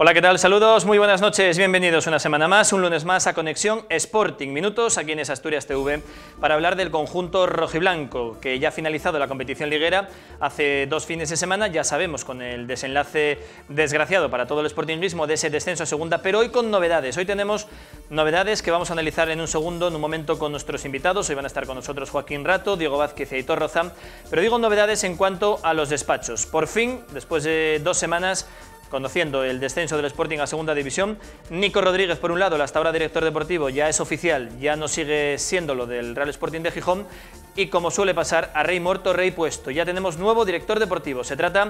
Hola, ¿qué tal? Saludos, muy buenas noches, bienvenidos una semana más, un lunes más a Conexión Sporting. Minutos aquí en Asturias TV para hablar del conjunto rojiblanco, que ya ha finalizado la competición liguera hace 2 fines de semana, ya sabemos, con el desenlace desgraciado para todo el sportingismo de ese descenso a segunda, pero hoy con novedades. Hoy tenemos novedades que vamos a analizar en un segundo, en un momento, con nuestros invitados. Hoy van a estar con nosotros Joaquín Rato, Diego Vázquez y Aitor Roza, pero digo novedades en cuanto a los despachos. Por fin, después de 2 semanas, conociendo el descenso del Sporting a segunda división, Nico Rodríguez, por un lado, el hasta ahora director deportivo, ya es oficial, ya no sigue siéndolo del Real Sporting de Gijón, y como suele pasar, a rey muerto, rey puesto. Ya tenemos nuevo director deportivo, se trata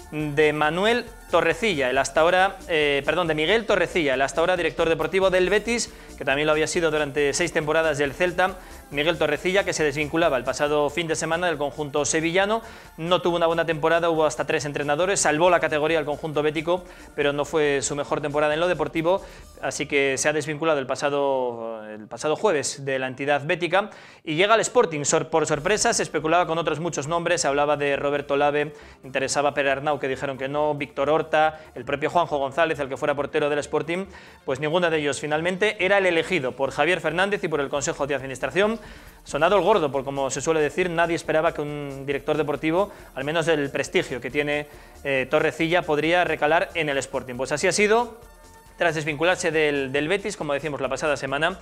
de Manuel Torrecilla, el hasta ahora, de Miguel Torrecilla, el hasta ahora director deportivo del Betis, que también lo había sido durante 6 temporadas del Celta. Miguel Torrecilla, que se desvinculaba el pasado fin de semana del conjunto sevillano, no tuvo una buena temporada, hubo hasta 3 entrenadores, salvó la categoría al conjunto bético, pero no fue su mejor temporada en lo deportivo, así que se ha desvinculado el pasado jueves de la entidad bética y llega al Sporting. Por sorpresa, se especulaba con otros muchos nombres, se hablaba de Roberto Lave, interesaba Pere Arnau, que dijeron que no, Víctor Horta, el propio Juanjo González, el que fuera portero del Sporting, pues ninguno de ellos finalmente era el elegido por Javier Fernández y por el Consejo de Administración. Sonado el gordo, por como se suele decir, nadie esperaba que un director deportivo, al menos del prestigio que tiene Torrecilla, podría recalar en el Sporting. Pues así ha sido, tras desvincularse del Betis, como decimos la pasada semana.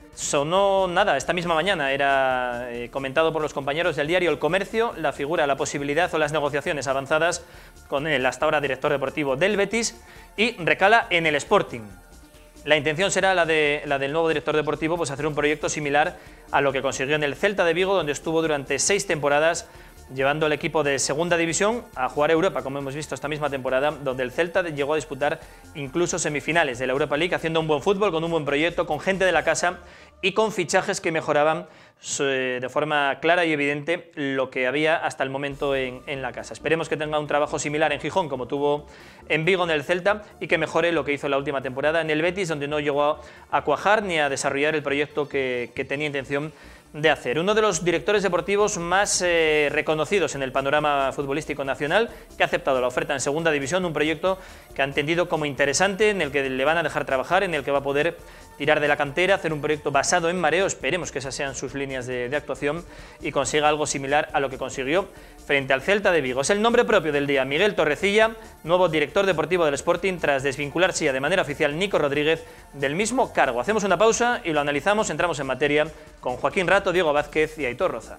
Sonó nada, esta misma mañana era comentado por los compañeros del diario El Comercio la figura, la posibilidad o las negociaciones avanzadas con el hasta ahora director deportivo del Betis y recala en el Sporting. La intención será la del nuevo director deportivo, pues hacer un proyecto similar a lo que consiguió en el Celta de Vigo, donde estuvo durante 6 temporadas llevando al equipo de segunda división a jugar Europa, como hemos visto esta misma temporada, donde el Celta llegó a disputar incluso semifinales de la Europa League, haciendo un buen fútbol, con un buen proyecto, con gente de la casa y con fichajes que mejoraban de forma clara y evidente lo que había hasta el momento en la casa. Esperemos que tenga un trabajo similar en Gijón, como tuvo en Vigo en el Celta, y que mejore lo que hizo la última temporada en el Betis, donde no llegó a cuajar ni a desarrollar el proyecto que tenía intención de hacer. Uno de los directores deportivos más reconocidos en el panorama futbolístico nacional, que ha aceptado la oferta en segunda división, un proyecto que ha entendido como interesante, en el que le van a dejar trabajar, en el que va a poder tirar de la cantera, hacer un proyecto basado en mareo. Esperemos que esas sean sus líneas de actuación y consiga algo similar a lo que consiguió frente al Celta de Vigo. Es el nombre propio del día, Miguel Torrecilla, nuevo director deportivo del Sporting, tras desvincularse ya de manera oficial Nico Rodríguez del mismo cargo. Hacemos una pausa y lo analizamos, entramos en materia con Joaquín Rato, Diego Vázquez y Aitor Roza.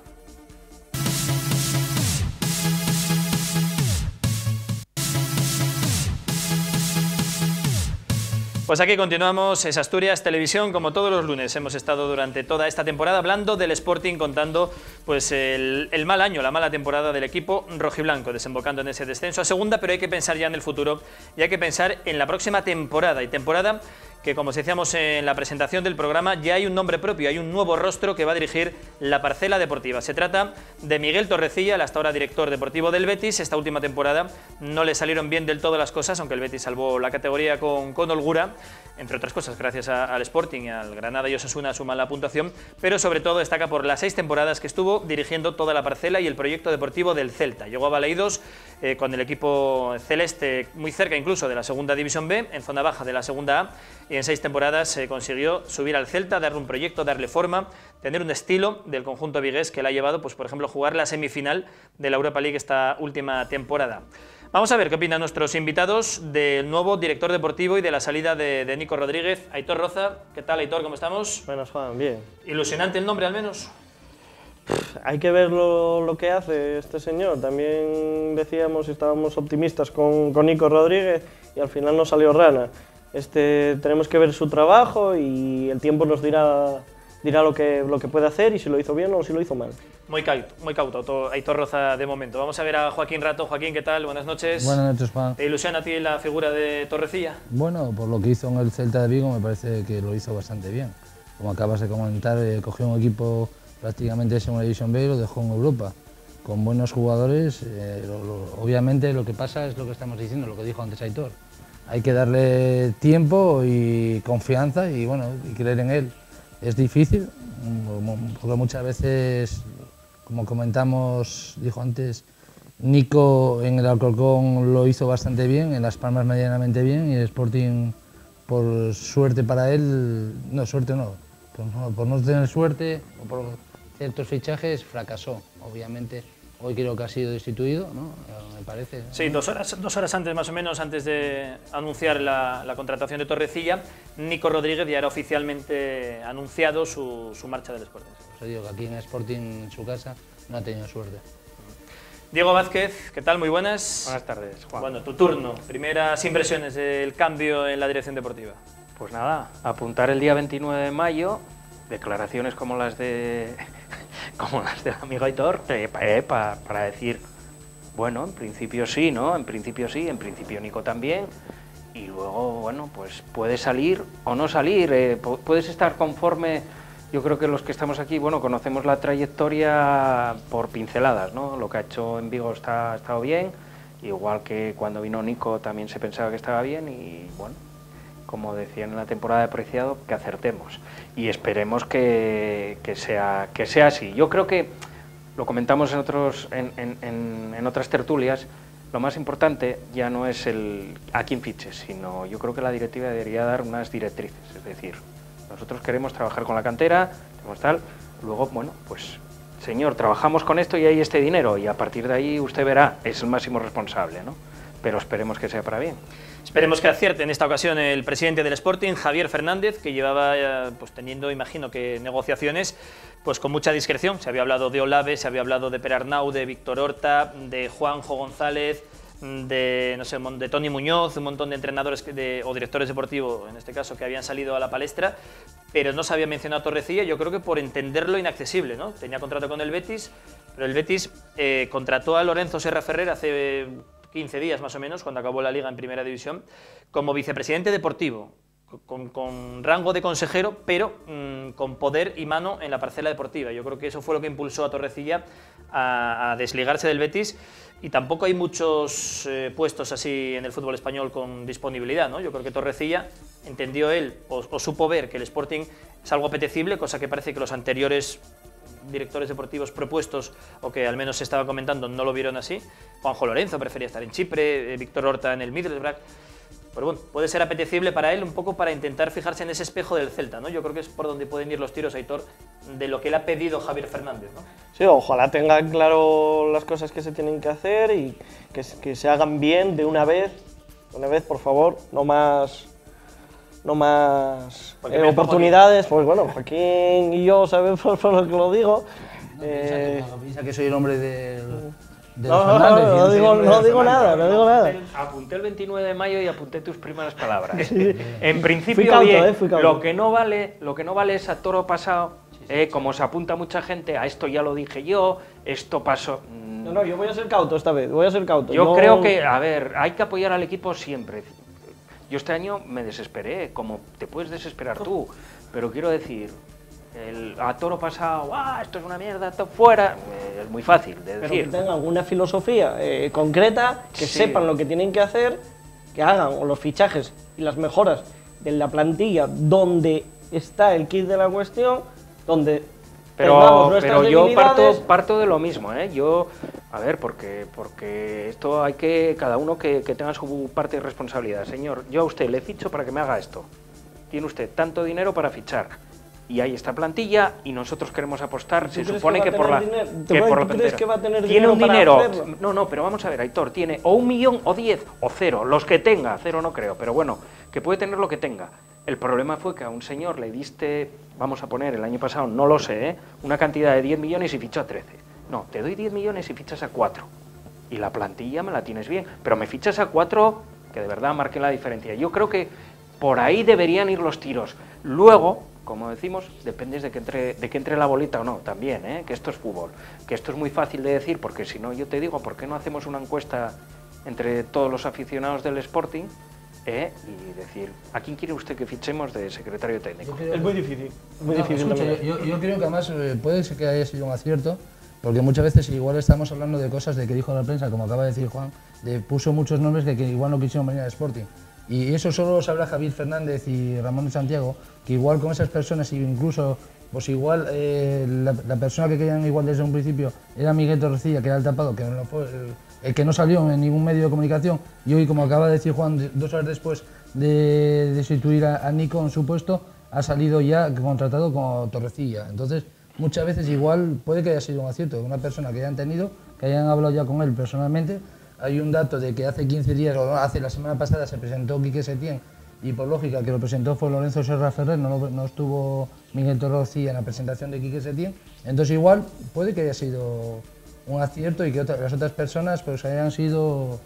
Pues aquí continuamos, es Asturias Televisión, como todos los lunes. Hemos estado durante toda esta temporada hablando del Sporting, contando pues el mal año, la mala temporada del equipo rojiblanco, desembocando en ese descenso a segunda, pero hay que pensar ya en el futuro y hay que pensar en la próxima temporada, y temporada que, como decíamos en la presentación del programa, ya hay un nombre propio, hay un nuevo rostro que va a dirigir la parcela deportiva. Se trata de Miguel Torrecilla, el hasta ahora director deportivo del Betis. Esta última temporada no le salieron bien del todo las cosas, aunque el Betis salvó la categoría con holgura, entre otras cosas gracias al Sporting y al Granada y Osasuna suman la puntuación, pero sobre todo destaca por las 6 temporadas que estuvo dirigiendo toda la parcela y el proyecto deportivo del Celta. Llegó a Baleidos con el equipo celeste muy cerca incluso de la segunda división B, en zona baja de la segunda A, y en 6 temporadas consiguió subir al Celta, darle un proyecto, darle forma, tener un estilo del conjunto vigués que le ha llevado, pues por ejemplo, jugar la semifinal de la Europa League esta última temporada. Vamos a ver qué opinan nuestros invitados del nuevo director deportivo y de la salida de Nico Rodríguez. Aitor Roza, ¿qué tal, Aitor? ¿Cómo estamos? Buenas, Juan, bien. ¿Ilusionante el nombre al menos? Hay que ver lo que hace este señor. También decíamos, estábamos optimistas con Nico Rodríguez y al final nos salió rana. Tenemos que ver su trabajo y el tiempo nos dirá lo que puede hacer y si lo hizo bien o si lo hizo mal. Muy cauto, Aitor Roza de momento. Vamos a ver a Joaquín Rato. Joaquín, ¿qué tal? Buenas noches. Buenas noches, Juan. ¿Te ilusiona a ti la figura de Torrecilla? Bueno, por lo que hizo en el Celta de Vigo me parece que lo hizo bastante bien. Como acabas de comentar, cogió un equipo prácticamente de Segunda División B y lo dejó en Europa, con buenos jugadores. Obviamente lo que pasa es lo que estamos diciendo, lo que dijo antes Aitor. Hay que darle tiempo y confianza y, bueno, y creer en él. Es difícil, porque muchas veces, como comentamos, dijo antes, Nico en el Alcorcón lo hizo bastante bien, en Las Palmas medianamente bien, y el Sporting, por suerte para él, no, suerte no, por no tener suerte o por ciertos fichajes, fracasó. Obviamente, hoy creo que ha sido destituido, ¿no? Me parece. Sí, dos horas antes, más o menos, antes de anunciar la contratación de Torrecilla, Nico Rodríguez ya era oficialmente anunciado su marcha del Sporting. Os digo que aquí en Sporting, en su casa, no ha tenido suerte. Diego Vázquez, ¿qué tal? Muy buenas. Buenas tardes, Juan. Bueno, tu turno. Primeras impresiones del cambio en la dirección deportiva. Pues nada, apuntar el día 29 de mayo, declaraciones como las del amigo Aitor, para decir, bueno, en principio sí, ¿no? En principio sí, en principio Nico también, y luego, bueno, pues puede salir o no salir, puedes estar conforme. Yo creo que los que estamos aquí, bueno, conocemos la trayectoria por pinceladas, ¿no? Lo que ha hecho en Vigo ha estado bien, igual que cuando vino Nico también se pensaba que estaba bien, y bueno, como decían en la temporada de Preciado, que acertemos y esperemos que sea así. Yo creo que lo comentamos en otras tertulias, lo más importante ya no es a quién fiches, sino yo creo que la directiva debería dar unas directrices, es decir, nosotros queremos trabajar con la cantera, tenemos tal, luego, bueno, pues señor, trabajamos con esto y hay este dinero, y a partir de ahí usted verá, es el máximo responsable, ¿no? Pero esperemos que sea para bien. Esperemos que acierte en esta ocasión el presidente del Sporting, Javier Fernández, que llevaba pues teniendo, imagino que negociaciones pues con mucha discreción. Se había hablado de Olave, se había hablado de Perarnau, de Víctor Horta, de Juanjo González, de, no sé, de Toni Muñoz, un montón de entrenadores o directores deportivos, en este caso, que habían salido a la palestra, pero no se había mencionado a Torrecilla, yo creo que por entenderlo inaccesible, ¿no? Tenía contrato con el Betis, pero el Betis contrató a Lorenzo Serra Ferrer hace 15 días más o menos, cuando acabó la Liga en Primera División, como vicepresidente deportivo, con rango de consejero, pero con poder y mano en la parcela deportiva. Yo creo que eso fue lo que impulsó a Torrecilla a desligarse del Betis, y tampoco hay muchos puestos así en el fútbol español con disponibilidad, ¿no? Yo creo que Torrecilla entendió él, o supo ver, que el Sporting es algo apetecible, cosa que parece que los anteriores directores deportivos propuestos, o que al menos se estaba comentando, no lo vieron así. Juanjo Lorenzo prefería estar en Chipre, Víctor Horta en el Middlesbrough. Pero bueno, puede ser apetecible para él, un poco para intentar fijarse en ese espejo del Celta, ¿no? Yo creo que es por donde pueden ir los tiros, Aitor, de lo que le ha pedido Javier Fernández, ¿no? Sí, ojalá tenga claro las cosas que se tienen que hacer y que se hagan bien de una vez, por favor, no más oportunidades. Pues bueno, Joaquín y yo sabemos por lo que lo digo. Piensa que soy el hombre de no digo nada. Apunté el 29 de mayo y apunté tus primeras palabras. En principio, fui cauto, bien, fui cauto. lo que no vale es a toro pasado, como se apunta mucha gente, a esto ya lo dije yo, esto pasó. No, yo voy a ser cauto esta vez, voy a ser cauto. Yo creo que, a ver, hay que apoyar al equipo siempre. Yo este año me desesperé, como te puedes desesperar tú, pero quiero decir, a toro pasado, esto es una mierda, esto fuera, es muy fácil de decir. Pero que tengan alguna filosofía concreta, que sepan lo que tienen que hacer, que hagan los fichajes y las mejoras de la plantilla donde está el kit de la cuestión, donde pero yo parto de lo mismo, ¿eh? Yo, a ver, porque esto hay que, cada uno que tenga su parte de responsabilidad. Señor, yo a usted le ficho para que me haga esto. Tiene usted tanto dinero para fichar. Y hay esta plantilla y nosotros queremos apostar, se supone que por la ¿Crees que va a tener tiene un dinero para hacerlo? No, pero vamos a ver, Aitor, tiene o 1 millón o 10 o 0, los que tenga, 0 no creo, pero bueno, que puede tener lo que tenga. El problema fue que a un señor le diste, vamos a poner el año pasado, no lo sé, una cantidad de 10 millones y fichó a 13. No, te doy 10 millones y fichas a 4. Y la plantilla me la tienes bien, pero me fichas a 4 que de verdad marquen la diferencia. Yo creo que por ahí deberían ir los tiros. Luego, como decimos, depende de que entre la bolita o no, también, que esto es fútbol, que esto es muy fácil de decir, porque si no, yo te digo, ¿por qué no hacemos una encuesta entre todos los aficionados del Sporting y decir, ¿a quién quiere usted que fichemos de secretario técnico? Es muy difícil, yo creo que además puede ser que haya sido un acierto, porque muchas veces igual estamos hablando de cosas de que dijo la prensa, como acaba de decir Juan, puso muchos nombres que igual no quisieron venir al Sporting. Y eso solo lo sabrá Javier Fernández y Ramón de Santiago, que igual con esas personas, incluso pues igual la persona que querían igual desde un principio era Miguel Torrecilla, que era el tapado, que no fue el que no salió en ningún medio de comunicación, y hoy, como acaba de decir Juan, 2 horas después de destituir a Nico en su puesto, ha salido ya contratado como Torrecilla. Entonces, muchas veces igual puede que haya sido un acierto, una persona que hayan tenido, que hayan hablado ya con él personalmente. Hay un dato de que hace 15 días, o hace la semana pasada, se presentó Quique Setién, y por lógica que lo presentó fue Lorenzo Serra Ferrer, no estuvo Miguel Torrecilla en la presentación de Quique Setién. Entonces igual puede que haya sido un acierto y que las otras personas pues hayan sido...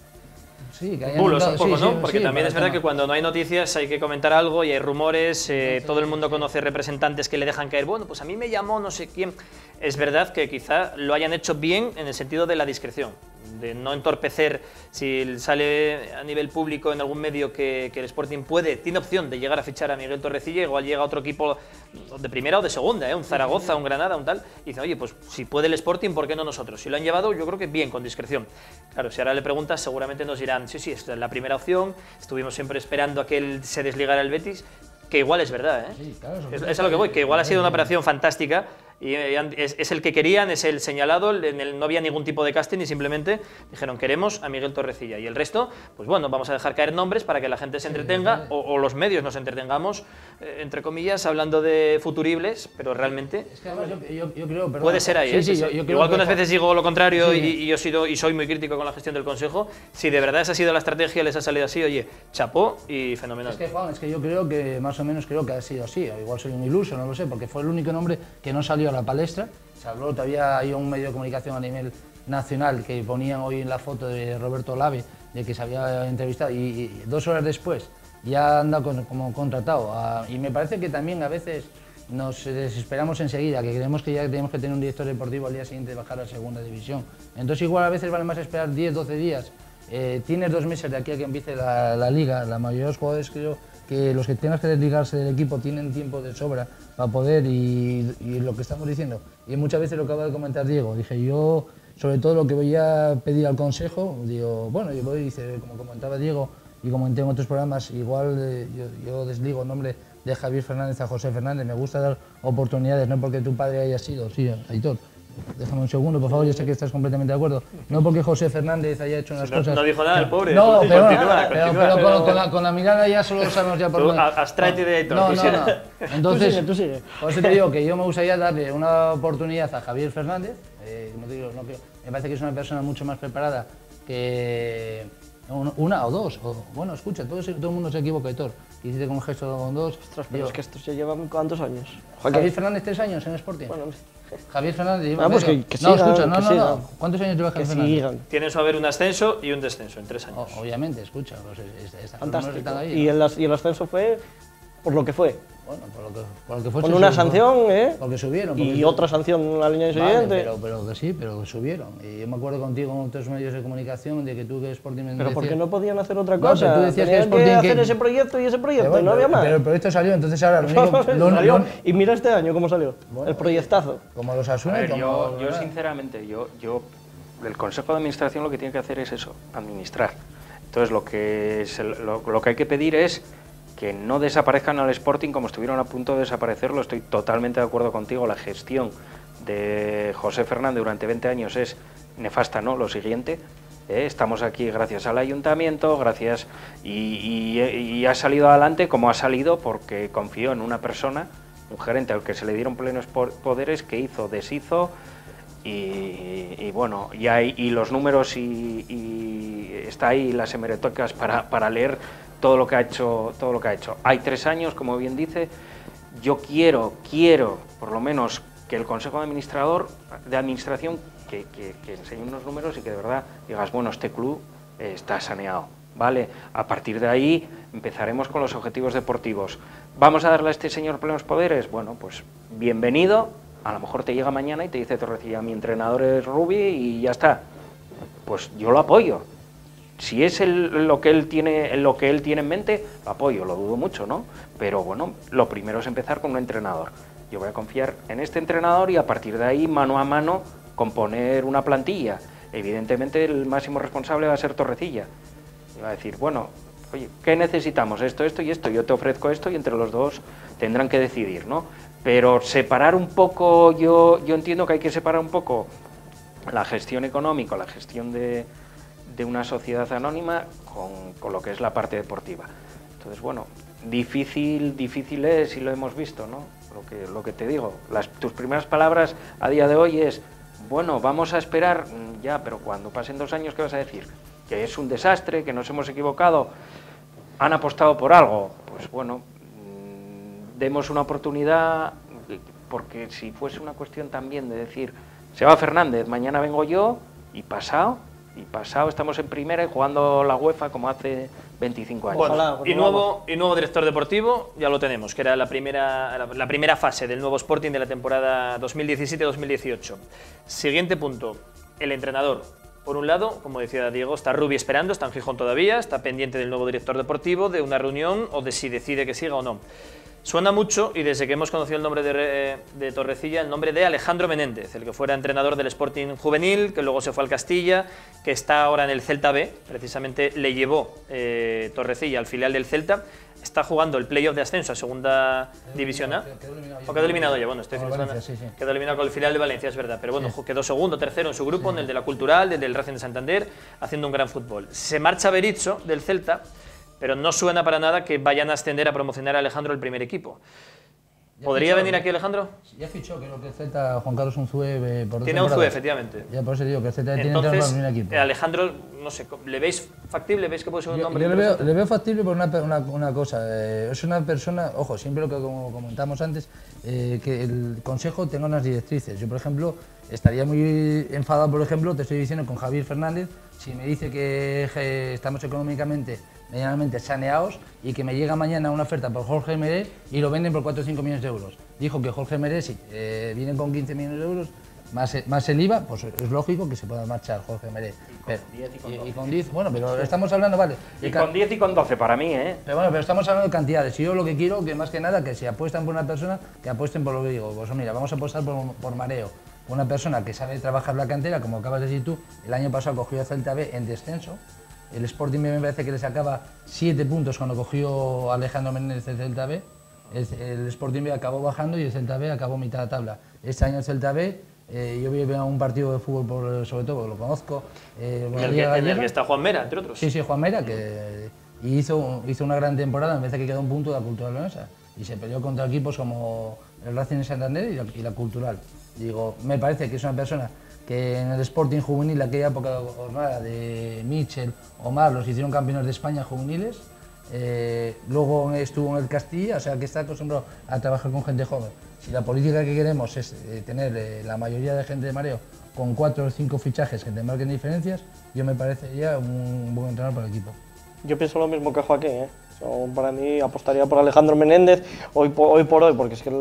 Sí, que hayan bulos un poco, sí, ¿no? sí, Porque sí, también es verdad que cuando no hay noticias hay que comentar algo y hay rumores, todo el mundo conoce representantes que le dejan caer, bueno, pues a mí me llamó no sé quién. Es verdad que quizá lo hayan hecho bien en el sentido de la discreción, de no entorpecer si sale a nivel público en algún medio que el Sporting tiene opción de llegar a fichar a Miguel Torrecilla, igual llega otro equipo de primera o de segunda, un Zaragoza, un Granada, un tal, y dice, oye, pues si puede el Sporting, ¿por qué no nosotros? Si lo han llevado, yo creo que bien, con discreción. Claro, si ahora le preguntas, seguramente nos dirán, sí, esta es la primera opción, estuvimos siempre esperando a que él se desligara el Betis, que igual es verdad, ¿eh? Sí, claro, Es a lo que voy, que igual ha sido una operación fantástica y es el que querían, es el señalado, no había ningún tipo de casting y simplemente dijeron queremos a Miguel Torrecilla y el resto, pues bueno, vamos a dejar caer nombres para que la gente se entretenga o los medios nos entretengamos, entre comillas, hablando de futuribles, pero realmente Es que además yo creo, perdón, puede ser ahí. sí, yo creo igual que unas veces digo lo contrario Sí. y yo soy muy crítico con la gestión del Consejo, si de verdad esa ha sido la estrategia, les ha salido así, oye, chapó y fenomenal. Es que Juan, es que yo creo que más o menos creo que ha sido así, o igual soy un iluso, no lo sé, porque fue el único nombre que no salió a la palestra. Se habló, todavía hay un medio de comunicación a nivel nacional que ponían hoy en la foto de Roberto Lave, de que se había entrevistado, y 2 horas después ya anda como contratado. Y me parece que también a veces nos desesperamos enseguida, que creemos que ya tenemos que tener un director deportivo al día siguiente de bajar a segunda división. Entonces igual a veces vale más esperar 10, 12 días. Tienes 2 meses de aquí a que empiece la liga. La mayoría de los jugadores creo que los que tengan que desligarse del equipo tienen tiempo de sobra para poder y lo que estamos diciendo. Y muchas veces lo que acaba de comentar Diego, dije yo, sobre todo lo que voy a pedir al Consejo, digo, bueno, yo voy, dice, como comentaba Diego y comenté en otros programas, igual yo desligo el nombre de Javier Fernández a José Fernández, me gusta dar oportunidades, no porque tu padre haya sido, sí, Aitor. Déjame un segundo, por favor, yo sé que estás completamente de acuerdo. No porque José Fernández haya hecho unas cosas... No dijo nada el pobre. No, pero Continúa. con la mirada ya solo sabemos ya por dónde... Abstraete de Aitor. No. Entonces, Tú sigue. por eso te digo que yo me gustaría darle una oportunidad a Javier Fernández. Como te digo, me parece que es una persona mucho más preparada que... Una o dos. Bueno, escucha, todo el mundo se equivoca, Aitor. Hiciste con un gesto con 2. Ostras, pero es que estos ya llevan ¿cuántos años? Javier Fernández, 3 años en Sporting. Bueno, Javier Fernández... pues que no, sigan, escucha, que sigan. no. ¿Cuántos años lleva Javier que Fernández? sigan. Tiene su haber un ascenso y un descenso en 3 años. Obviamente, escucha, pues estas Fantástico. están ahí, Y ¿no? el ascenso fue por lo que fue. Bueno, por lo que fue. Con una sanción, Porque subieron. Y otra sanción al año siguiente. Pero que sí, pero que subieron. Y yo me acuerdo contigo en otros medios de comunicación de que tú que Sporting me Pero ¿por qué decías- no podían hacer otra No, cosa? pero tú decías que Tenían que Sporting hacer ese proyecto y ese proyecto, Pero y no había más. Pero el proyecto salió, entonces ahora lo único... Salió, y mira este año cómo salió, Bueno, el proyectazo. Como los A Asuna, ver, como... yo sinceramente, el Consejo de Administración lo que tiene que hacer es eso, administrar. Entonces lo que hay que pedir es que no desaparezcan al Sporting como estuvieron a punto de desaparecerlo. Estoy totalmente de acuerdo contigo, la gestión de José Fernández durante 20 años es nefasta, ¿no? Lo siguiente, estamos aquí gracias al ayuntamiento, gracias y ha salido adelante como ha salido porque confió en una persona, un gerente al que se le dieron plenos poderes, que hizo, deshizo y bueno, y los números y está ahí las hemerotecas para leer todo lo que ha hecho. Hay 3 años, como bien dice. Yo quiero por lo menos que el Consejo de Administración que enseñe unos números y que de verdad digas, bueno, este club está saneado, ¿vale? A partir de ahí empezaremos con los objetivos deportivos. ¿Vamos a darle a este señor plenos poderes? Bueno, pues bienvenido. A lo mejor te llega mañana y te dice Torrecilla, mi entrenador es Rubi y ya está. Pues yo lo apoyo. Si es lo que él tiene en mente, lo apoyo, lo dudo mucho, ¿no? Pero bueno, lo primero es empezar con un entrenador. Yo voy a confiar en este entrenador y a partir de ahí, mano a mano, componer una plantilla. Evidentemente el máximo responsable va a ser Torrecilla. Y va a decir, bueno, oye, ¿qué necesitamos? Esto y esto. Yo te ofrezco esto y entre los dos tendrán que decidir, ¿no? Pero separar un poco, yo entiendo que hay que separar un poco la gestión económica, la gestión de una sociedad anónima con lo que es la parte deportiva. Entonces, bueno, difícil es, y lo hemos visto, ¿no? Lo que te digo, tus primeras palabras a día de hoy es, bueno, vamos a esperar, ya, pero cuando pasen 2 años, ¿qué vas a decir? Que es un desastre, que nos hemos equivocado, han apostado por algo. Pues bueno, demos una oportunidad, porque si fuese una cuestión también de decir, se va Fernández, mañana vengo yo, y pasado estamos en primera y jugando la UEFA como hace 25 años. Bueno, Ojalá, y nuevo director deportivo, ya lo tenemos, que era la primera fase del nuevo Sporting de la temporada 2017-2018. Siguiente punto, el entrenador. Por un lado, como decía Diego, está Rubi esperando, está en Gijón todavía, está pendiente del nuevo director deportivo, de una reunión o de si decide que siga o no. Suena mucho, y desde que hemos conocido el nombre de Torrecilla, el nombre de Alejandro Menéndez, el que fuera entrenador del Sporting juvenil, que luego se fue al Castilla, que está ahora en el Celta B, precisamente le llevó Torrecilla al filial del Celta, está jugando el playoff de ascenso a segunda división A. Quedó eliminado ya, bueno, quedó eliminado con el filial de Valencia, es verdad, pero bueno, quedó segundo, tercero en su grupo, en el de la Cultural, el del Racing de Santander, haciendo un gran fútbol. Se marcha Berizzo del Celta, pero no suena para nada que vayan a ascender a promocionar a Alejandro al primer equipo. ¿Podría venir aquí Alejandro? Ya fichó, creo que el Celta, Juan Carlos Unzué, por 2 Tiene Unzué, efectivamente. Ya por eso digo que el Celta tiene que entrar en el primer equipo. Alejandro, no sé, ¿le veis factible? ¿Veis que puede ser un nombre? Yo le veo factible por una cosa. Es una persona, ojo, siempre lo que como comentamos antes, que el Consejo tenga unas directrices. Yo, por ejemplo, estaría muy enfadado, por ejemplo, te estoy diciendo, con Javier Fernández, si me dice que estamos económicamente medianamente saneados y que me llega mañana una oferta por Jorge Meré y lo venden por 4 o 5 millones de euros. Dijo que Jorge Meré, si viene con 15 millones de euros, más el IVA, pues es lógico que se pueda marchar Jorge Meré. Y con 10, bueno, pero estamos hablando, vale. Y con 10 y con 12 para mí, ¿eh? Pero bueno, pero estamos hablando de cantidades. Y yo lo que quiero, que más que nada, que si apuestan por una persona, que apuesten por lo que digo. Pues mira, vamos a apostar por Mareo. Una persona que sabe trabajar la cantera, como acabas de decir tú, el año pasado cogió a Celta B en descenso. El Sporting me parece que le sacaba 7 puntos cuando cogió a Alejandro Menéndez del Celta B. El Sporting B acabó bajando y el Celta B acabó mitad de tabla. Este año el Celta B, yo vi un partido de fútbol, sobre todo, lo conozco. En el que está Juan Mera, entre otros. Sí, Juan Mera, que hizo una gran temporada, me parece que quedó un punto de la Cultural Leonesa. Y se peleó contra equipos como el Racing de Santander y la Cultural. Digo, me parece que es una persona que en el Sporting juvenil, aquella época jornada de Michel, Omar, los hicieron campeones de España juveniles. Luego estuvo en el Castilla, o sea que está acostumbrado a trabajar con gente joven. Si la política que queremos es tener la mayoría de gente de mareo con 4 o 5 fichajes que te marquen diferencias, yo me parece ya un buen entrenador para el equipo. Yo pienso lo mismo que Joaquín, ¿eh? Para mí apostaría por Alejandro Menéndez hoy por hoy, porque es que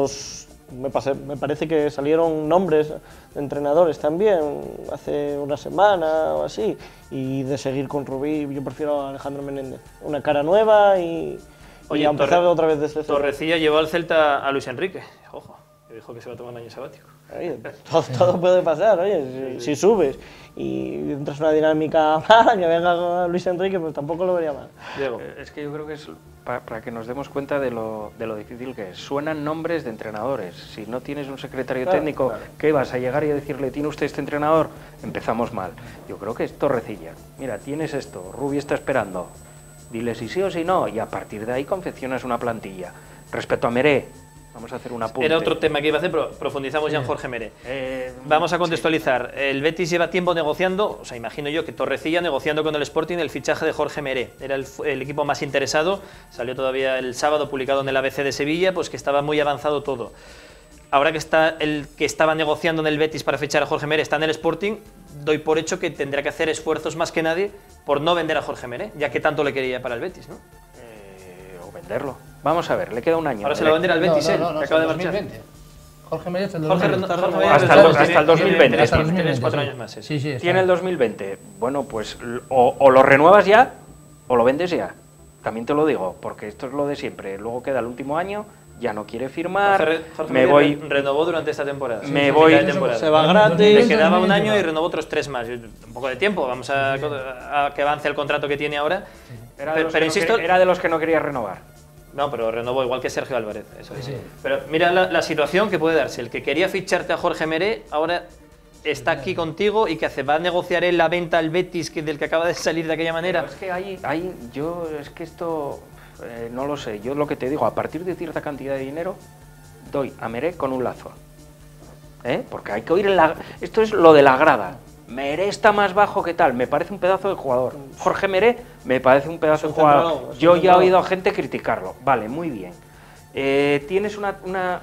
me parece que salieron nombres de entrenadores también hace una semana o así, y de seguir con Rubí yo prefiero a Alejandro Menéndez, una cara nueva y a empezar otra vez desde cero. Torrecilla llevó al Celta a Luis Enrique, ojo, que dijo que se va a tomar un año sabático. Oye, todo puede pasar, oye, si subes y entras en una dinámica mala, que venga Luis Enrique, pues tampoco lo vería mal. Diego. Es que yo creo que es para que nos demos cuenta de lo difícil que es. Suenan nombres de entrenadores. Si no tienes un secretario técnico, ¿qué vas a llegar y a decirle, ¿tiene usted este entrenador? Empezamos mal. Yo creo que es Torrecilla. Mira, tienes esto, Rubi está esperando. Dile si sí o si no, y a partir de ahí confeccionas una plantilla. Respecto a Meré, vamos a hacer un apunte. Era otro tema que iba a hacer, pero profundizamos ya en Jorge Meré. Vamos a contextualizar. El Betis lleva tiempo negociando, o sea, imagino yo que Torrecilla negociando con el Sporting el fichaje de Jorge Meré. Era el equipo más interesado, salió todavía el sábado publicado en el ABC de Sevilla, pues que estaba muy avanzado todo. Ahora que está el que estaba negociando en el Betis para fichar a Jorge Meré está en el Sporting, doy por hecho que tendrá que hacer esfuerzos más que nadie por no vender a Jorge Meré, ya que tanto le quería para el Betis, ¿no? O venderlo. Vamos a ver, le queda un año. Ahora se lo va a vender al Betis, que acaba de marchar. 2020. Jorge Meré hasta el Jorge 2020. hasta el 2020. Tienes 4 años más. Sí, está. Tiene el 2020. Bueno, pues o lo renuevas ya o lo vendes ya. También te lo digo, porque esto es lo de siempre. Luego queda el último año, ya no quiere firmar. Jorge renovó durante esta temporada. Se va gratis. Le quedaba un año y renovó otros 3 más. Un poco de tiempo, vamos a que avance el contrato que tiene ahora. Pero insisto, era de los que no quería renovar. No, pero renovó igual que Sergio Álvarez. Eso es. Sí. Pero mira la situación que puede darse. El que quería ficharte a Jorge Meré ahora está aquí contigo y que hace, va a negociar él la venta al Betis del que acaba de salir de aquella manera. Pero es que es que esto no lo sé. Yo lo que te digo, a partir de cierta cantidad de dinero doy a Meré con un lazo. Porque hay que oír esto es lo de la grada. Meré está más bajo que tal, me parece un pedazo de jugador. Jorge Meré me parece un pedazo de jugador. Yo ya he oído a gente criticarlo. Vale, muy bien. Tienes una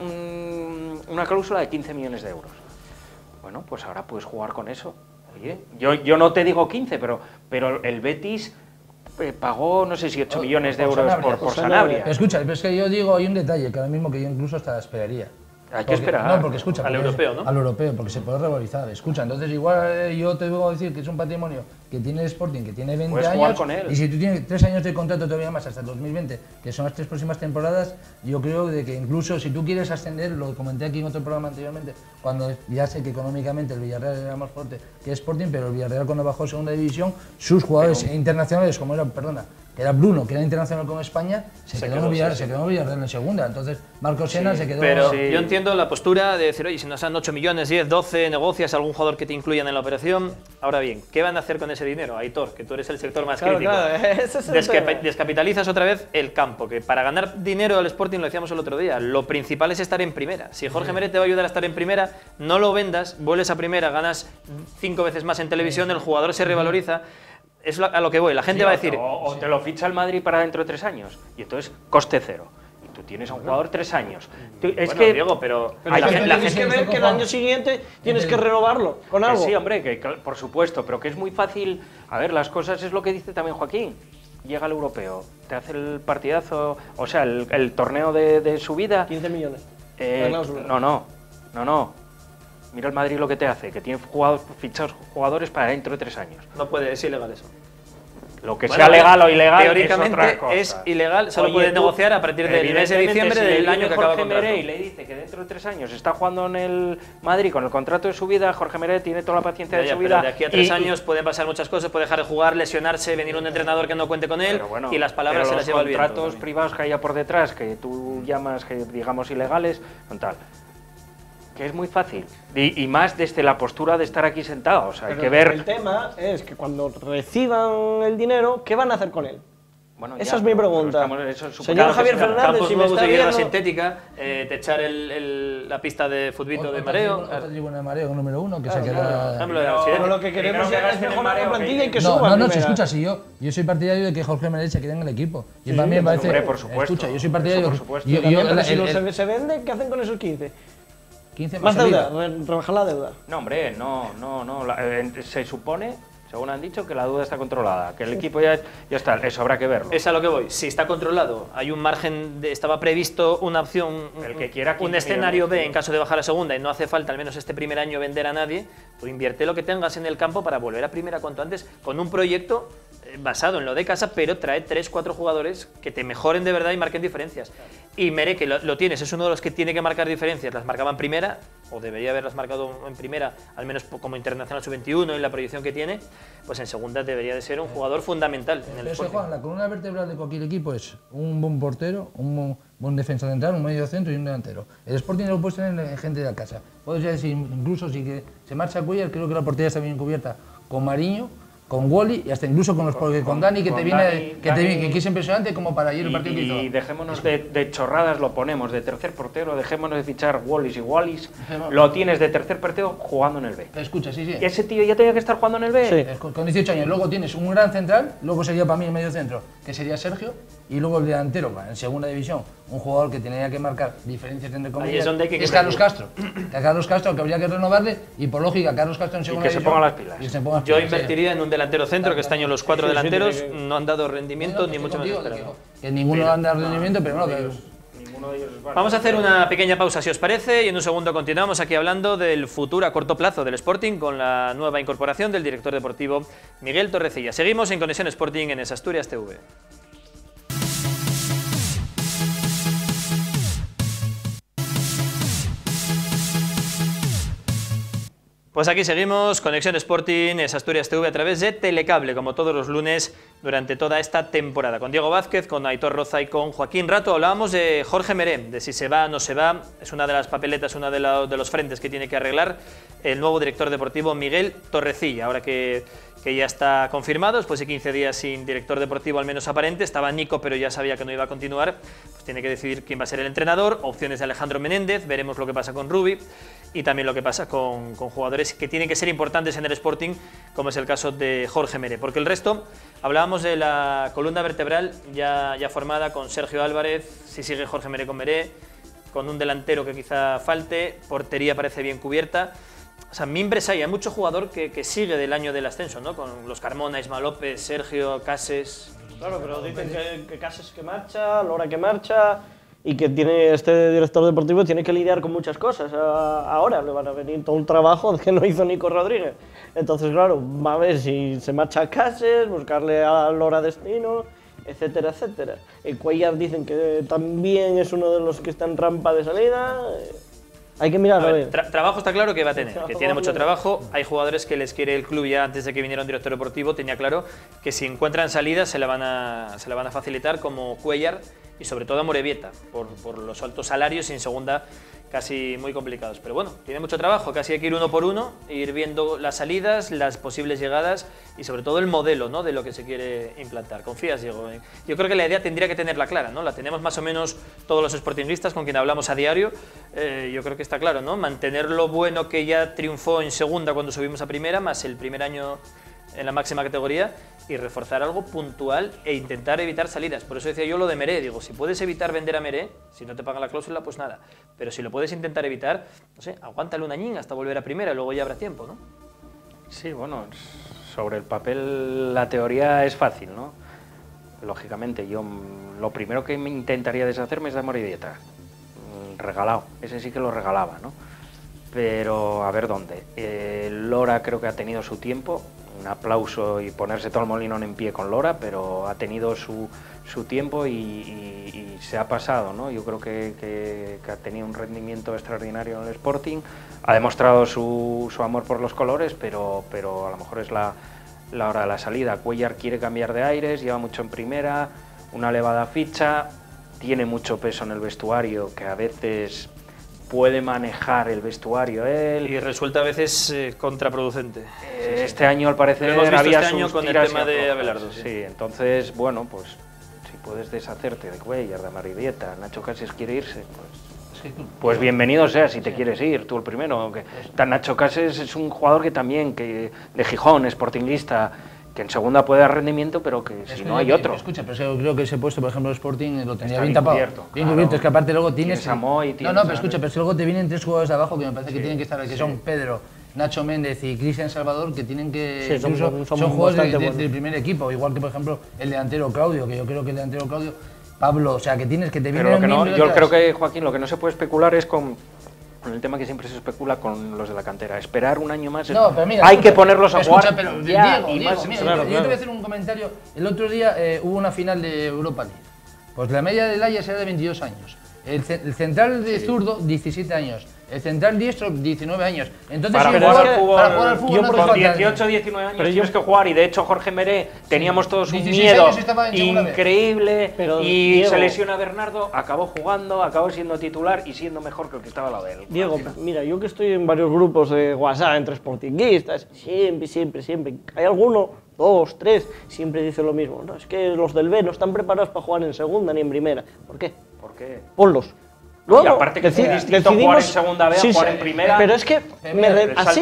cláusula de 15 millones de euros. Bueno, pues ahora puedes jugar con eso. Oye, yo no te digo 15, pero el Betis pagó, no sé si 8 millones de euros por Sanabria. Escucha, pero es que yo digo, hay un detalle que ahora mismo que yo incluso hasta esperaría. Hay que esperar. No, porque escucha. Al europeo, ¿no? Al europeo, porque se puede revalorizar. Escucha, entonces igual yo te voy a decir que es un patrimonio que tiene el Sporting, que tiene 20 Puedes años. jugar con él. Y si tú tienes 3 años de contrato todavía más hasta el 2020, que son las 3 próximas temporadas, yo creo de que incluso si tú quieres ascender, lo comenté aquí en otro programa anteriormente, cuando ya sé que económicamente el Villarreal era más fuerte que Sporting, pero el Villarreal cuando bajó a segunda división, sus jugadores internacionales, como era, era Bruno, que era internacional con España, se quedó en el Villarreal en segunda. Entonces, Marcos Sena se quedó... Pero yo entiendo la postura de decir, oye, si nos dan 8 millones, 10, 12, negocias a algún jugador que te incluyan en la operación. Ahora bien, ¿qué van a hacer con ese dinero? Aitor, que tú eres el sector más crítico. Ese es el tema. Descapitalizas otra vez el campo, que para ganar dinero al Sporting, lo decíamos el otro día, lo principal es estar en primera. Si Jorge Meré te va a ayudar a estar en primera, no lo vendas, vuelves a primera, ganas 5 veces más en televisión, el jugador se revaloriza. Es a lo que voy, la gente va a decir... O te lo ficha el Madrid para dentro de 3 años, y entonces coste cero. Y tú tienes a un jugador 3 años. Es que, Diego, pero la gente tienes que ver que el año siguiente tienes que renovarlo con algo. Sí, hombre, que por supuesto, pero que es muy fácil... A ver, las cosas es lo que dice también Joaquín. Llega el europeo, te hace el partidazo, o sea, el torneo de su vida... 15 millones. No. Mira el Madrid lo que te hace, que tiene fichados jugadores para dentro de 3 años. No puede, es ilegal eso. Lo que sea legal o ilegal teóricamente es otra cosa. Es ilegal, solo puedes negociar a partir del mes de diciembre del año que acaba el contrato. Jorge Meré y le dice que dentro de 3 años está jugando en el Madrid con el contrato de su vida, Jorge Meré tiene toda la paciencia de su vida. Pero de aquí a 3 años pueden pasar muchas cosas, puede dejar de jugar, lesionarse, venir un entrenador que no cuente con él, y las palabras se las lleva el viento. Los contratos privados que haya por detrás, que tú llamas, que digamos ilegales, son tal. Que es muy fácil, y más desde la postura de estar aquí sentados. Hay que ver... El tema es que cuando reciban el dinero, ¿qué van a hacer con él? Bueno, esa es mi pregunta. Señor Javier Fernández, si me está viendo sintética, techar la pista de futbito de mareo. Otra tribuna de mareo número 1 que se queda. queda... Pero lo que queremos es mejorar la plantilla y que suba. No, si escucha, si yo soy partidario de que Jorge Meré se quede en el equipo. Y para mí me parece... Hombre, por supuesto. Escucha, yo soy partidario... Por supuesto. Si se vende, ¿qué hacen con esos 15? 15 más deuda, rebajar la deuda. No, hombre, no. Se supone, según han dicho, que la deuda está controlada, que el equipo ya está, eso habrá que verlo. Es a lo que voy, si está controlado, hay un margen, estaba previsto una opción, el que quiera un escenario B en caso de bajar a segunda y no hace falta al menos este primer año vender a nadie, tú invierte lo que tengas en el campo para volver a primera cuanto antes con un proyecto basado en lo de casa, pero trae 3-4 jugadores que te mejoren de verdad y marquen diferencias. Y Meré, que lo tienes, es uno de los que tiene que marcar diferencias, las marcaba en primera, o debería haberlas marcado en primera, al menos como internacional sub-21 en la proyección que tiene, pues en segunda debería de ser un jugador fundamental en el Sporting. Juan, la columna vertebral de cualquier equipo es un buen portero, un buen defensa central, un medio centro y un delantero. El Sporting lo puedes tener gente de la casa. Puedes decir, incluso si que se marcha Cuellar, creo que la portería está bien cubierta con Mariño, con Wally y hasta incluso con Dani, que es impresionante como para ir el partido que hizo. Y dejémonos de chorradas, lo ponemos de tercer portero, dejémonos de fichar Wallis y Wallis, lo tienes de tercer portero jugando en el B. Escucha, sí. ¿Ese tío ya tenía que estar jugando en el B? Sí. Con 18 años. Luego tienes un gran central, luego sería para mí el medio centro, que sería Sergio, y luego el delantero, en segunda división, un jugador que tenía que marcar diferencias entre comillas. Ahí es donde hay que Carlos Castro. A Carlos Castro que habría que renovarle, y por lógica, Carlos Castro en segunda división. Y que se ponga las pilas. Yo invertiría en un delantero centro, que este año los 4 delanteros no han dado rendimiento, ni mucho menos esperado. Que ninguno han dado rendimiento, pero no. Vamos a hacer una pequeña pausa, si os parece, y en un segundo continuamos aquí hablando del futuro a corto plazo del Sporting con la nueva incorporación del director deportivo Miguel Torrecilla. Seguimos en Conexión Sporting en Asturias TV. Pues aquí seguimos, Conexión Sporting, es Asturias TV a través de Telecable, como todos los lunes durante toda esta temporada. Con Diego Vázquez, con Aitor Roza y con Joaquín Rato hablábamos de Jorge Meré, de si se va o no se va. Es una de las papeletas, uno de los frentes que tiene que arreglar el nuevo director deportivo Miguel Torrecilla, ahora que ya está confirmado, después de 15 días sin director deportivo al menos aparente. Estaba Nico, pero ya sabía que no iba a continuar, pues tiene que decidir quién va a ser el entrenador, opciones de Alejandro Menéndez, veremos lo que pasa con Rubi y también lo que pasa con jugadores que tienen que ser importantes en el Sporting, como es el caso de Jorge Meré, porque el resto, hablábamos de la columna vertebral ya formada con Sergio Álvarez, si sigue Jorge Meré con Meré, con un delantero que quizá falte, portería parece bien cubierta. O sea, mimbres hay mucho jugador que sigue del año del ascenso, ¿no? Con los Carmona, Isma López, Sergio, Cases. Claro, pero dicen que Cases que marcha, Lora que marcha y que tiene este director deportivo tiene que lidiar con muchas cosas. Ahora le van a venir todo un trabajo que no hizo Nico Rodríguez. Entonces, claro, va a ver si se marcha Cases, buscarle a Lora destino, etcétera, etcétera. Cuellar dicen que también es uno de los que está en rampa de salida. Hay que mirar, a ver. Trabajo está claro que va a tener, que tiene mucho trabajo. Hay jugadores que les quiere el club ya antes de que viniera un director deportivo. Tenía claro que si encuentran salidas se la van a facilitar, como Cuellar y sobre todo a Morevieta, por los altos salarios y en segunda casi muy complicados. Pero bueno, tiene mucho trabajo, casi hay que ir uno por uno, ir viendo las salidas, las posibles llegadas y sobre todo el modelo, ¿no?, de lo que se quiere implantar. ¿Confías, Diego? Yo creo que la idea tendría que tenerla clara, ¿no? La tenemos más o menos todos los sportinguistas con quien hablamos a diario. Yo creo que está claro, ¿no? Mantener lo bueno que ya triunfó en segunda cuando subimos a primera, más el primer año en la máxima categoría, y reforzar algo puntual e intentar evitar salidas. Por eso decía yo lo de Meré, digo, si puedes evitar vender a Meré, si no te pagan la cláusula, pues nada, pero si lo puedes intentar evitar, no sé, aguántale un añín hasta volver a primera, luego ya habrá tiempo, ¿no? Sí, bueno, sobre el papel la teoría es fácil, ¿no? Lógicamente, yo lo primero que me intentaría deshacerme es de Morevieta, regalado, ese sí que lo regalaba, ¿no? Pero a ver dónde. Lora creo que ha tenido su tiempo, un aplauso y ponerse todo el Molinón en pie con Lora, pero ha tenido su tiempo y se ha pasado, ¿no? Yo creo que ha tenido un rendimiento extraordinario en el Sporting, ha demostrado su amor por los colores, pero a lo mejor es la hora de la salida. Cuellar quiere cambiar de aires, lleva mucho en primera, una elevada ficha, tiene mucho peso en el vestuario, que a veces puede manejar el vestuario él. Y resulta a veces contraproducente. Este año al parecer había este año con el tema de Abelardo. Sí, entonces, bueno, pues si puedes deshacerte de Cuellar, de Morevieta, Nacho Cases quiere irse, pues bienvenido sea si te quieres ir, tú el primero. Nacho Cases es un jugador que también, de Gijón, sportinguista, que en segunda puede dar rendimiento, pero que si no hay otro. Escucha, pero yo creo que ese puesto, por ejemplo, el Sporting lo tenía Está bien tapado. cubierto, Bien cubierto, es que aparte luego tienes... No, pero escucha, pero si luego te vienen tres jugadores de abajo que me parece que tienen que estar, que son Pedro, Nacho Méndez y Cristian Salvador, que tienen que... Sí, son jugadores del primer equipo, igual que, por ejemplo, el delantero Claudio, que yo creo que el delantero Claudio, Pablo, o sea, que tienes que te vienen... Pero lo que no, yo creo que, Joaquín, lo que no se puede especular es con el tema que siempre se especula con los de la cantera. Esperar un año más. No, pero mira, hay que ponerlos a jugar. Pero, ya, Diego, mira, claro, yo te voy a hacer un comentario. El otro día hubo una final de Europa League. Pues la media del Ajax era de 22 años. El central de zurdo, 17 años. El central diestro, 19 años. Entonces, para jugar al fútbol no con 18 19 años tienes que jugar. Y de hecho, Jorge Meré, teníamos todos un miedo increíble. Pero, y Diego, se lesiona Bernardo, acabó jugando, acabó siendo titular y siendo mejor que el que estaba al lado de él. Diego, mira, yo que estoy en varios grupos de WhatsApp entre sportinguistas, siempre, hay alguno, 2, 3, siempre dice lo mismo. No, es que los del B no están preparados para jugar en segunda ni en primera. ¿Por qué? ¿Por qué? Ponlos. Luego, y aparte que es distinto jugar en segunda B a jugar en primera. Pero es que así,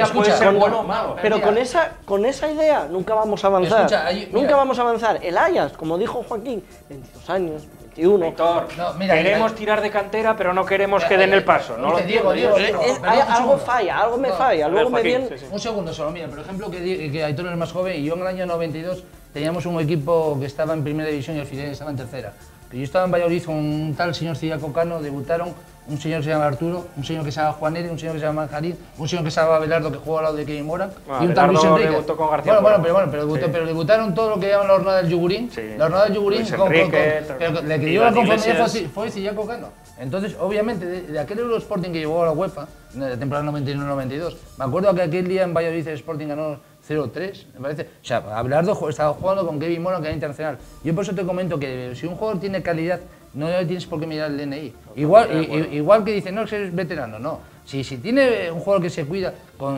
pero con esa idea nunca vamos a avanzar. Nunca vamos a avanzar. El Ajax, como dijo Joaquín, 22 años, 21. Víctor, queremos tirar de cantera, pero no queremos que den el paso. No lo Diego, algo falla, algo me falla. Luego me viene... Un segundo solo, mira, por ejemplo, que Aitor es más joven y yo en el año 92 teníamos un equipo que estaba en primera división y el Fidel estaba en tercera. Pero yo estaba en Valladolid con un tal señor Ciriaco Cano, debutaron un señor que se llama Arturo, un señor que se llama Juan Eri, un señor que se llama Manjarín, un señor que se llama Abelardo, que juega al lado de Kevin Moran, y un tal Luis Enrique. Debutó con García Pero debutaron todo lo que llaman la jornada del Yugurín. Sí. La jornada del Yugurín, Pero le que dio la conformidad fue Sillaco Cano. Entonces, obviamente, de aquel Eurosporting que llevó a la UEFA, en la temporada 91-92, me acuerdo que aquel día en Valladolid el Sporting ganó 0-3, me parece. O sea, Abelardo estaba jugando con Kevin Moran, que era internacional. Yo por eso te comento que si un jugador tiene calidad, no tienes por qué mirar el DNI. Igual que dicen, no, que es veterano, no. Si tiene un jugador que se cuida,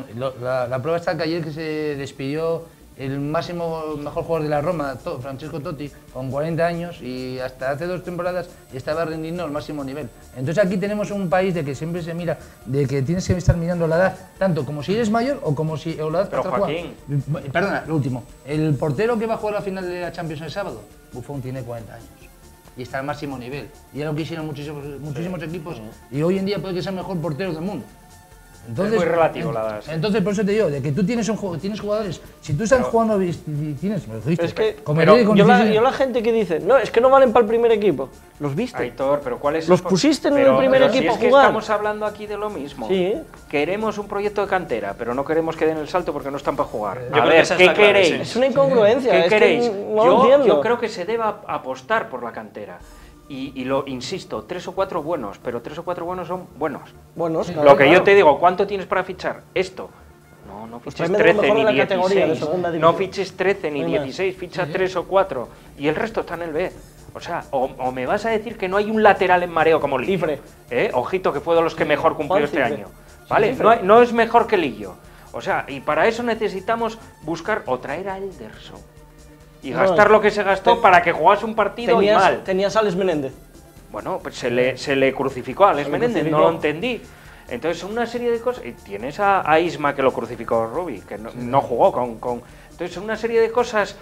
la prueba está que ayer que se despidió el mejor jugador de la Roma, Francesco Totti, con 40 años y hasta hace 2 temporadas estaba rendiendo al máximo nivel. Entonces aquí tenemos un país de que siempre se mira, de que tienes que estar mirando la edad, tanto como si eres mayor o como si la edad para jugar. Perdona, lo último. El portero que va a jugar la final de la Champions el sábado, Buffon, tiene 40 años. Y está al máximo nivel. Y es lo que hicieron muchísimos equipos. Y hoy en día puede que sea el mejor portero del mundo. Entonces, es muy relativo la edad. Entonces, por eso te digo, de que tú tienes jugadores, si tú estás jugando, tienes, me lo dijiste, Es que yo la gente que dice, no, es que no valen para el primer equipo, los viste. Aitor, pero ¿cuál es los pusiste en el primer equipo si es a que jugar. Estamos hablando aquí de lo mismo. Sí. Queremos un proyecto de cantera, pero no queremos que den el salto porque no están para jugar. Yo A ver, ¿qué queréis? Sí. Es una incongruencia. ¿Qué es queréis? Que no lo entiendo. Yo creo que se debe apostar por la cantera. Y lo insisto, 3 o 4 buenos, pero 3 o 4 buenos son buenos. Buenos, Sí, claro, Lo que claro. yo te digo, ¿cuánto tienes para fichar? Esto. No fiches tráeme de lo 13 mejor ni de la categoría, de 16. segunda No división. fiches 13 ni No hay más. 16, ficha 3 o 4. Y el resto está en el B. O sea, o me vas a decir que no hay un lateral en mareo como Lillo. Cifre. Ojito, que fue de los que mejor cumplió este Cifre. año. ¿Vale? Cifre. No es mejor que Lillo. O sea, y para eso necesitamos buscar o traer a Elderson. Y No, gastar lo que se gastó para que jugase un partido y mal. Tenías a Alex Menéndez. Bueno, pues se le crucificó a Alex Se le Menéndez, crucificó. no lo entendí. Entonces, una serie de cosas. Y tienes a Isma, que lo crucificó Rubi, que no jugó con. Entonces, una serie de cosas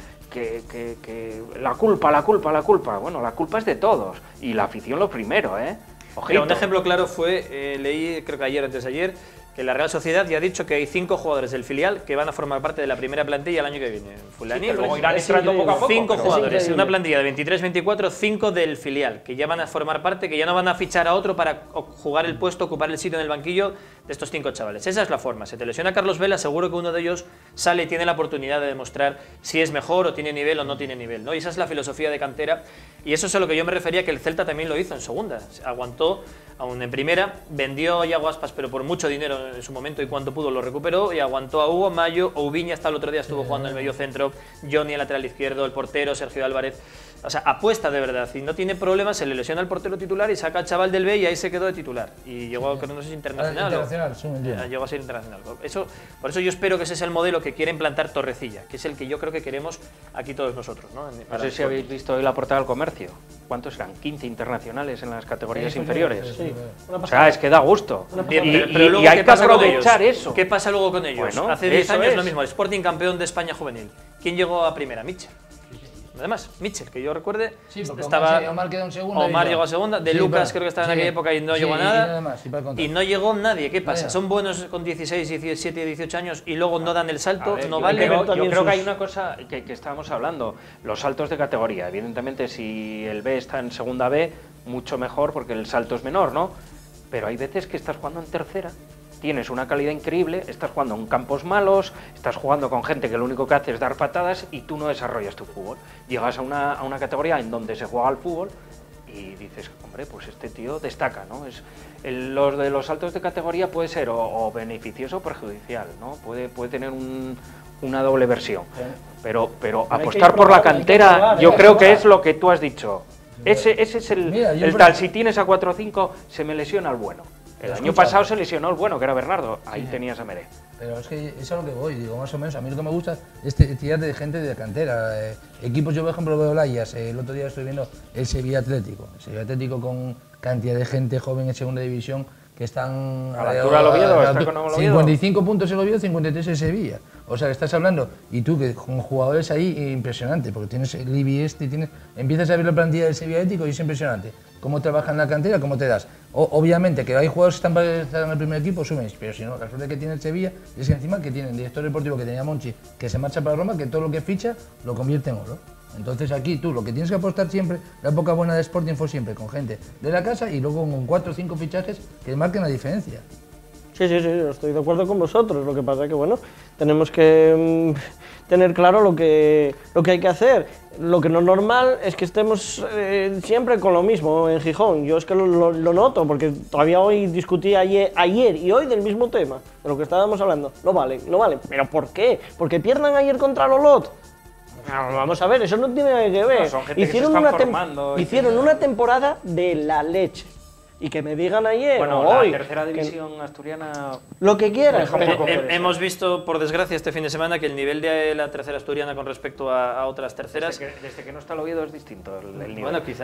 que la culpa. Bueno, la culpa es de todos. Y la afición lo primero, ¿eh? Ojito. Mira, un ejemplo claro fue, leí, creo que ayer o antes de ayer, que la Real Sociedad ya ha dicho que hay 5 jugadores del filial que van a formar parte de la primera plantilla el año que viene. Fulani, Sí, pero luego es irán entrando increíble. poco a poco. 5 pero- jugadores, increíble. una plantilla de 23-24, 5 del filial, que ya van a formar parte, que ya no van a fichar a otro para jugar el puesto, ocupar el sitio en el banquillo de estos 5 chavales. Esa es la forma. Se te lesiona Carlos Vela, seguro que uno de ellos sale y tiene la oportunidad de demostrar si es mejor o tiene nivel o no tiene nivel, ¿no? Y esa es la filosofía de cantera. Y eso es a lo que yo me refería, que el Celta también lo hizo en segunda. Aguantó, aún en primera, vendió a Iago Aspas, pero por mucho dinero en su momento, y cuanto pudo lo recuperó, y aguantó a Hugo Mayo, Oubiña hasta el otro día estuvo jugando en el medio centro, Johnny el lateral izquierdo, el portero, Sergio Álvarez. O sea, apuesta de verdad, y no tiene problemas, se le lesiona al portero titular y saca al chaval del B y ahí se quedó de titular. Y llegó, creo, no sé si internacional. Internacional, sí, entiendo. Llegó a ser internacional. Por eso yo espero que ese sea el modelo que quiere implantar Torrecilla, que es el que yo creo que queremos aquí todos nosotros, ¿no? No sé si habéis visto hoy la portada del Comercio. ¿Cuántos eran? 15 internacionales en las categorías inferiores. Sí. Una O pasada. sea, es que da gusto. Bien, Y luego, y hay ¿qué que pasa con aprovechar ellos? eso. ¿Qué pasa luego con ellos? Bueno, Hace 10 eso años es. lo mismo, el Sporting campeón de España juvenil. ¿Quién llegó a primera? Mitchell. Además, Mitchell, que yo recuerde, Sí, porque estaba Omar quedó en segunda. Omar y llegó a segunda, de Sí, Lucas pero- creo que estaba en sí, aquella época y no sí, llegó a y nada. nada más, y para contar. Y no llegó nadie. ¿Qué pasa? Vaya. Son buenos con 16, 17, 18 años y luego no dan el salto, A ver, no yo vale. creo- también Yo creo que hay sus- una cosa que estábamos hablando, los saltos de categoría. Evidentemente, si el B está en segunda B, mucho mejor porque el salto es menor, ¿no? Pero hay veces que estás jugando en tercera, tienes una calidad increíble, estás jugando en campos malos, estás jugando con gente que lo único que hace es dar patadas y tú no desarrollas tu fútbol. Llegas a una categoría en donde se juega al fútbol y dices, hombre, pues este tío destaca, ¿no? Los de los saltos de categoría puede ser o beneficioso o perjudicial, ¿no? Puede tener una doble versión. Pero hay que apostar ir por la probando, hay que cantera, probar, yo hay que creo que probar. es lo que tú has dicho. Ese es el, Mira, yo el por tal, ejemplo- si tienes a 4 o 5, se me lesiona el bueno. El año Escucha. pasado se lesionó el bueno, que era Bernardo. Ahí tenías a Meré. Pero es que es a lo que voy, digo, más o menos. A mí lo que me gusta es tirar de gente de cantera. Equipos, yo por ejemplo veo Layas, el otro día estoy viendo el Sevilla Atlético. El Sevilla Atlético con cantidad de gente joven en segunda división que están... A la altura del Oviedo, está con el Oviedo. 55 puntos el Oviedo, 53 el Sevilla. O sea, que estás hablando, y tú que con jugadores ahí impresionante, porque tienes el Libi empiezas a ver la plantilla del Sevilla Atlético y es impresionante. Cómo trabajan la cantera, cómo te das. Obviamente que hay jugadores que están para estar en el primer equipo, suben, pero si no, la suerte que tiene el Sevilla es que encima que tiene el director deportivo que tenía Monchi, que se marcha para Roma, que todo lo que ficha lo convierte en oro. Entonces aquí tú lo que tienes que apostar siempre, la época buena de Sporting fue siempre con gente de la casa y luego con 4 o 5 fichajes que marquen la diferencia. Sí, estoy de acuerdo con vosotros. Lo que pasa es que, bueno, tenemos que tener claro lo que hay que hacer. Lo que no es normal es que estemos siempre con lo mismo en Gijón. Yo es que lo noto, porque todavía hoy discutí ayer y hoy del mismo tema, de lo que estábamos hablando. No vale. ¿Pero por qué? ¿Porque pierdan ayer contra Lolot? Vamos a ver, eso no tiene nada que ver. No, son gente hicieron que se están formando. Hicieron una temporada de la leche. Y que me digan ayer bueno, o hoy. La tercera división asturiana. Lo que quieras. Hemos visto, por desgracia, este fin de semana que el nivel de la tercera asturiana con respecto a otras terceras. Desde que no está el Oviedo es distinto el nivel. Bueno, quizá.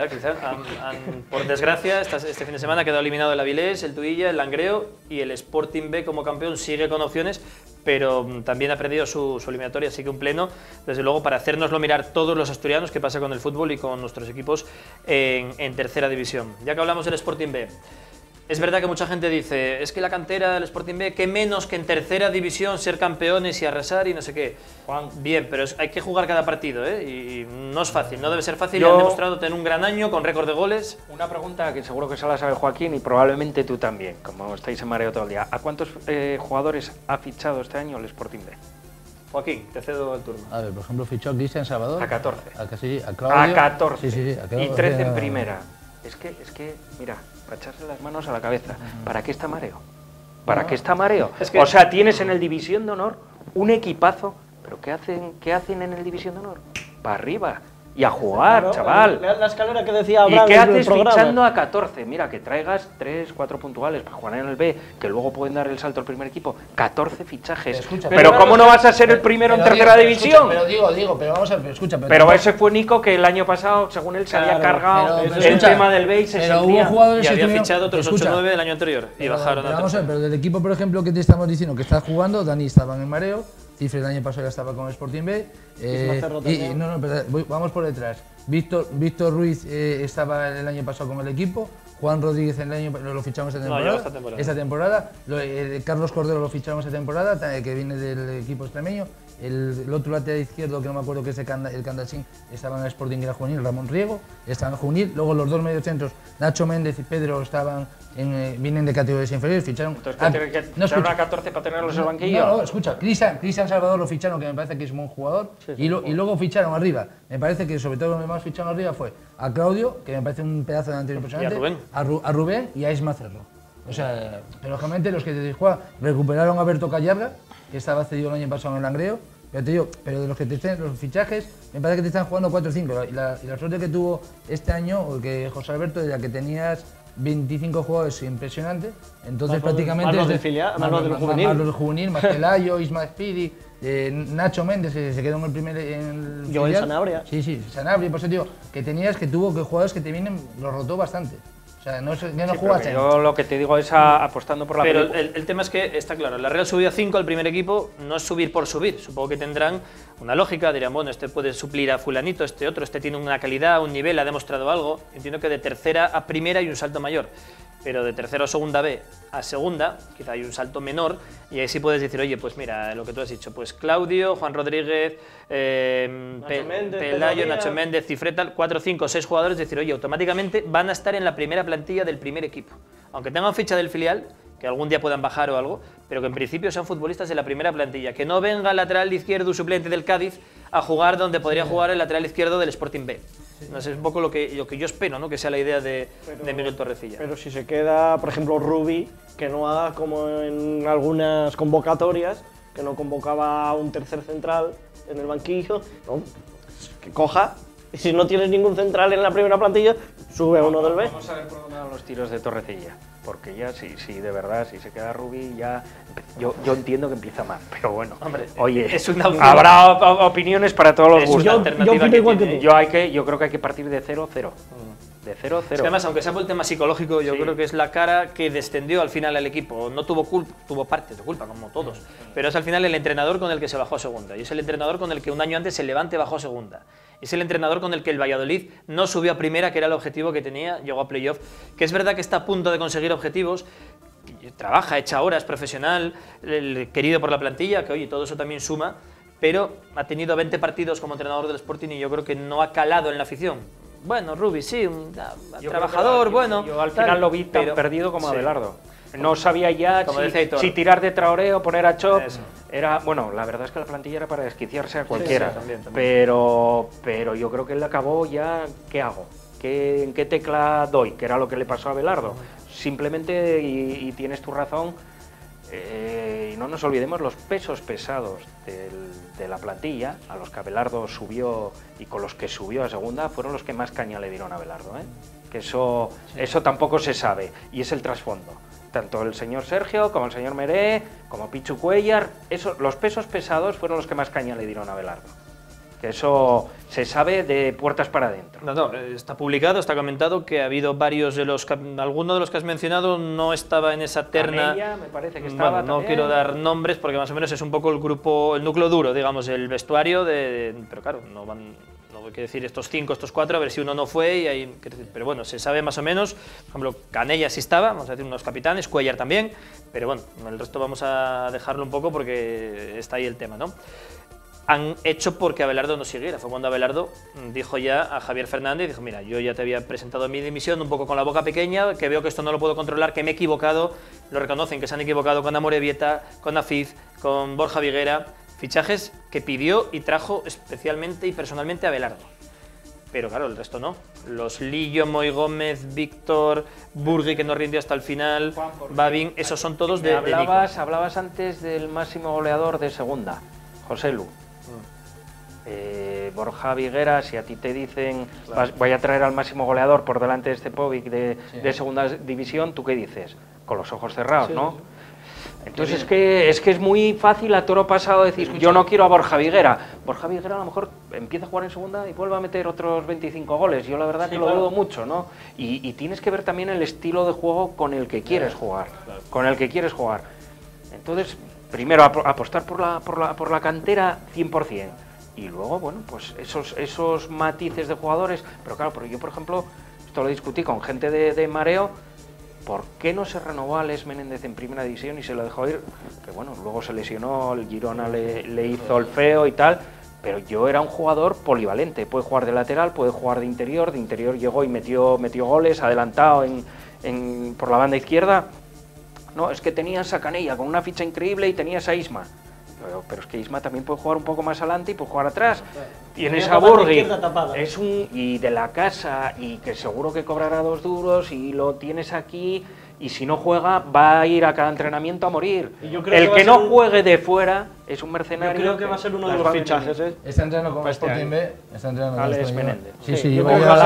Por desgracia, este fin de semana ha quedado eliminado el Avilés, el Tuilla, el Langreo y el Sporting B como campeón sigue con opciones, pero también ha perdido su eliminatoria, así que un pleno, desde luego, para hacérnoslo mirar todos los asturianos qué pasa con el fútbol y con nuestros equipos en tercera división. Ya que hablamos del Sporting B, es verdad que mucha gente dice, es que la cantera del Sporting B, qué menos que en tercera división ser campeones y arrasar y no sé qué. Juan, bien, pero hay que jugar cada partido, y no es fácil, no debe ser fácil. Y han demostrado tener un gran año con récord de goles. Una pregunta que seguro que se la sabe Joaquín y probablemente tú también, como estáis en mareo todo el día. ¿A cuántos jugadores ha fichado este año el Sporting B? Joaquín, te cedo el turno. A ver, por ejemplo, fichó a Cristian Salvador. A 14. A Claudio. A 14. Sí, a Claudio, y 13 en primera. Es que, mira, para echarse las manos a la cabeza, ¿para qué está mareo? ¿Para qué está mareo? Es que... O sea, tienes en el División de Honor un equipazo, pero ¿qué hacen en el División de Honor? Para arriba. Y a jugar, claro, chaval. La escalera que decía Abraham. ¿Y qué haces fichando a 14? Mira, que traigas 3, 4 puntuales para jugar en el B, que luego pueden dar el salto al primer equipo. 14 fichajes. Pero ¿cómo no vas a ser el primero en tercera división? Pero vamos a ver, escucha. Pero ese fue Nico, que el año pasado, según él, se había cargado el tema del B y se sentía... Y había fichado otros 8-9 el año anterior y bajaron a vamos a ver, pero del equipo, por ejemplo, que te estamos diciendo que está jugando, Dani estaba en el mareo, Cifre el año pasado ya estaba con el Sporting B. Vamos por detrás. Víctor Ruiz estaba el año pasado con el equipo. Juan Rodríguez el año lo fichamos esta temporada. Carlos Cordero lo ficharon esta temporada, que viene del equipo extremeño. El otro lateral izquierdo, que no me acuerdo que es el Candachín, estaba en el Sporting, era juvenil, Ramón Riego, estaba en juvenil. Luego los dos mediocentros, Nacho Méndez y Pedro, vienen de categorías inferiores, ficharon... Entonces, una 14 para tenerlos en el banquillo. No, escucha, Cristian Salvador lo ficharon, que me parece que es un buen jugador, y luego ficharon arriba. Me parece que sobre todo lo que más ficharon arriba fue a Claudio, que me parece un pedazo de delantero impresionante, a Rubén y a Isma Cerro. O sea, pero lógicamente los que te juegan recuperaron a Berto Callarga, que estaba cedido el año pasado en el Langreo, pero de los que te estén, los fichajes, me parece que te están jugando 4 o 5. Y la suerte que tuvo este año, que José Alberto, era que tenías 25 jugadores impresionantes, entonces prácticamente... Más del juvenil. Más Pelayo, Isma Spiri, Nacho Méndez, que se quedó en el primer... Joel Sanabria. Sí, Sanabria, por eso digo, que tuvo jugadores que te vienen, los rotó bastante. O sea, no jugaste. Yo lo que te digo es apostando por la película. Pero el tema es que está claro, la Real subió a 5 al primer equipo, no es subir por subir. Supongo que tendrán una lógica, dirán, bueno, este puede suplir a fulanito, este otro, este tiene una calidad, un nivel, ha demostrado algo. Entiendo que de tercera a primera hay un salto mayor, pero de tercera o segunda B a segunda quizá hay un salto menor, y ahí sí puedes decir, oye, pues mira, lo que tú has dicho, pues Claudio, Juan Rodríguez, Pelayo, Nacho Méndez, Cifreta, 4, 5, 6 jugadores, decir, oye, automáticamente van a estar en la primera plantilla del primer equipo. Aunque tengan ficha del filial, que algún día puedan bajar o algo, pero que en principio sean futbolistas de la primera plantilla. Que no venga el lateral izquierdo suplente del Cádiz a jugar donde podría jugar el lateral izquierdo del Sporting B. No sé, es un poco lo que yo espero, ¿no? Que sea la idea de Miguel Torrecilla. Pero si se queda, por ejemplo, Rubi, que no haga como en algunas convocatorias, que no convocaba a un tercer central en el banquillo, no, que coja. Y si no tienes ningún central en la primera plantilla, sube a uno del B. Vamos a ver por dónde van los tiros de Torrecilla. Porque ya, sí, de verdad, si se queda Rubi, ya... Yo entiendo que empieza mal, pero bueno. Hombre, oye, es una habrá opiniones para todos los gustos. Yo creo que hay que partir de 0-0. De 0-0. Es que además, aunque sea por el tema psicológico, yo creo que es la cara que descendió al final al equipo. No tuvo culpa, tuvo parte de culpa, como todos. Pero es al final el entrenador con el que se bajó a segunda. Y es el entrenador con el que un año antes el Levante bajó a segunda. Es el entrenador con el que el Valladolid no subió a primera, que era el objetivo que tenía, llegó a playoff. Que es verdad que está a punto de conseguir objetivos, trabaja, echa horas, profesional, querido por la plantilla, que oye, todo eso también suma. pero ha tenido 20 partidos como entrenador del Sporting y yo creo que no ha calado en la afición. Bueno, Rubi, sí, un trabajador, bueno. Yo al final lo vi tan perdido como Abelardo. No sabía ya si tirar de Traoré o poner a Chop. Era, bueno, la verdad es que la plantilla era para desquiciarse a cualquiera. También. Pero yo creo que él acabó ya, ¿qué hago? ¿En qué tecla doy? Que era lo que le pasó a Abelardo. Simplemente, y tienes tu razón, y no nos olvidemos los pesos pesados de la plantilla, a los que Abelardo subió y con los que subió a segunda, fueron los que más caña le dieron a Abelardo, que eso tampoco se sabe, y es el trasfondo. Tanto el señor Sergio, como el señor Meré, como Pichu Cuellar, los pesos pesados fueron los que más caña le dieron a Abelardo. Que eso se sabe de puertas para adentro. No, está publicado, está comentado que ha habido varios de los... Alguno de los que has mencionado no estaba en esa terna. Canella, me parece que estaba no quiero dar nombres porque más o menos es un poco el grupo, el núcleo duro, digamos, el vestuario pero claro, no hay que decir estos 5, estos 4, a ver si uno no fue y hay, pero bueno, se sabe más o menos. Por ejemplo, Canella sí estaba, vamos a decir unos capitanes, Cuellar también, pero bueno, el resto vamos a dejarlo un poco porque está ahí el tema, ¿no? Han hecho porque Abelardo no siguiera. Fue cuando Abelardo dijo ya a Javier Fernández, dijo, mira, yo ya te había presentado mi dimisión un poco con la boca pequeña, que veo que esto no lo puedo controlar, que me he equivocado, lo reconocen, que se han equivocado con Amorebieta, con Afiz, con Borja Viguera, fichajes que pidió y trajo especialmente y personalmente a Abelardo. Pero claro, el resto no. Los Lillo, Moy Gómez, Víctor, Burgui, que no rindió hasta el final, Babín, esos son todos de Nico. Hablabas antes del máximo goleador de segunda, José Lu. Borja Viguera, si a ti te dicen voy a traer al máximo goleador por delante de este Povic de segunda división, ¿tú qué dices? Con los ojos cerrados, ¿no? Entonces es que es muy fácil a toro pasado decir, yo no quiero a Borja Viguera. Borja Viguera a lo mejor empieza a jugar en segunda y vuelve a meter otros 25 goles. Yo la verdad que lo dudo mucho, ¿no? Y tienes que ver también el estilo de juego con el que quieres jugar. Con el que quieres jugar. Entonces, primero apostar por la cantera 100%. Y luego, bueno, pues esos matices de jugadores. Pero claro, yo por ejemplo, esto lo discutí con gente de Mareo. ¿Por qué no se renovó a Alex Menéndez en primera división y se lo dejó ir? Que bueno, luego se lesionó, el Girona le hizo el feo y tal, pero yo era un jugador polivalente, puede jugar de lateral, puede jugar de interior llegó y metió goles, adelantado por la banda izquierda. No, es que tenías a Canella con una ficha increíble y tenías a Isma. Pero es que Isma también puede jugar un poco más adelante y puede jugar atrás. Tienes a Burgui, y de la casa, y que seguro que cobrará 2 duros, y lo tienes aquí, y si no juega, va a ir a cada entrenamiento a morir. El que no juegue de fuera es un mercenario. Yo creo que va a ser uno de los fichajes, ¿eh? Está entrenando con Sporting B, está entrenando con Alex Menéndez. Sí,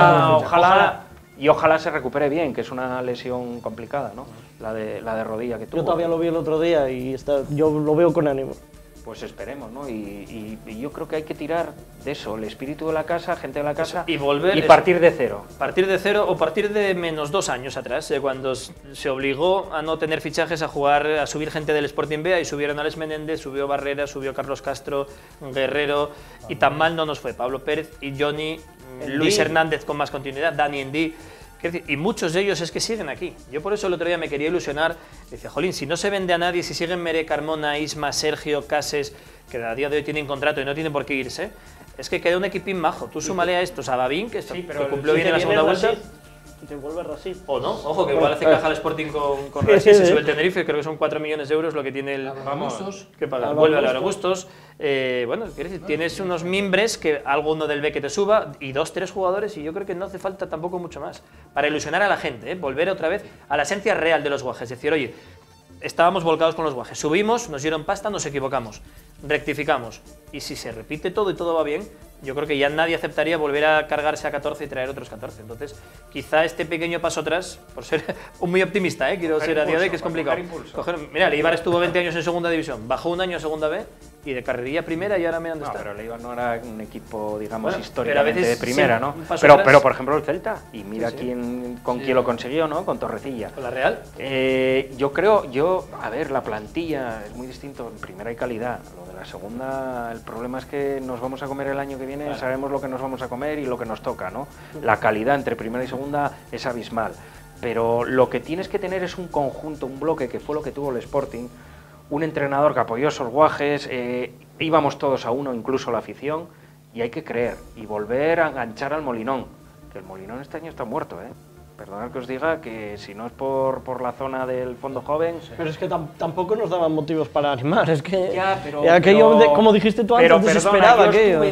ojalá se recupere bien, que es una lesión complicada, ¿no? La de rodilla que tuvo. Yo todavía lo vi el otro día y yo lo veo con ánimo. Pues esperemos, ¿no? Y yo creo que hay que tirar de eso, el espíritu de la casa, gente de la casa, y volver y partir de cero. Partir de cero o partir de menos 2 años atrás, cuando se obligó a no tener fichajes, a jugar, a subir gente del Sporting B, y subieron a Alex Menéndez, subió Barrera, subió Carlos Castro, Guerrero, y tan mal no nos fue. Pablo Pérez y Johnny, Luis Hernández con más continuidad, Dani Endí. Y muchos de ellos es que siguen aquí. Yo por eso el otro día me quería ilusionar. Decía, jolín, si no se vende a nadie, si siguen Meré, Carmona, Isma, Sergio, Cases, que a día de hoy tienen contrato y no tienen por qué irse, es que queda un equipín majo. Tú súmale a estos a Babín, que cumplió bien en la segunda vuelta. Y te vuelve Rashid. O no, ojo, que igual hace caja el Sporting con Rashid, se sube el Tenerife, creo que son 4 millones de euros lo que tiene el Bustos, que paga, vuelve a Laura Bustos. Bueno, tienes unos mimbres, que alguno del B que te suba, y 2, 3 jugadores, y yo creo que no hace falta tampoco mucho más, para ilusionar a la gente, volver otra vez a la esencia real de los Guajes, es decir, oye, estábamos volcados con los Guajes, subimos, nos dieron pasta, nos equivocamos, rectificamos, y si se repite todo y todo va bien, yo creo que ya nadie aceptaría volver a cargarse a 14 y traer otros 14. Entonces, quizá este pequeño paso atrás, por ser un muy optimista, quiero ser a día de hoy, que es complicado. Mira, el Eibar estuvo 20 años en segunda división, bajó un año a segunda B y de carrerilla primera y ahora mira dónde está. Pero el Eibar no era un equipo, digamos, históricamente de primera, ¿no? Pero por ejemplo el Celta, y mira quién lo consiguió, ¿no? Con Torrecilla. ¿Con la Real? A ver, la plantilla es muy distinto, en primera hay calidad. Lo de la segunda, el problema es que nos vamos a comer el año que viene, claro. Sabemos lo que nos vamos a comer y lo que nos toca, ¿no? La calidad entre primera y segunda es abismal, pero lo que tienes que tener es un conjunto, un bloque, que fue lo que tuvo el Sporting, un entrenador que apoyó esos Guajes, íbamos todos a uno, incluso la afición, y hay que creer, y volver a enganchar al Molinón, que el Molinón este año está muerto, ¿eh? Perdonad que os diga que si no es por la zona del fondo joven... Pero es que tampoco nos daban motivos para animar, es que... Ya, pero... como dijiste tú antes, desesperaba aquello.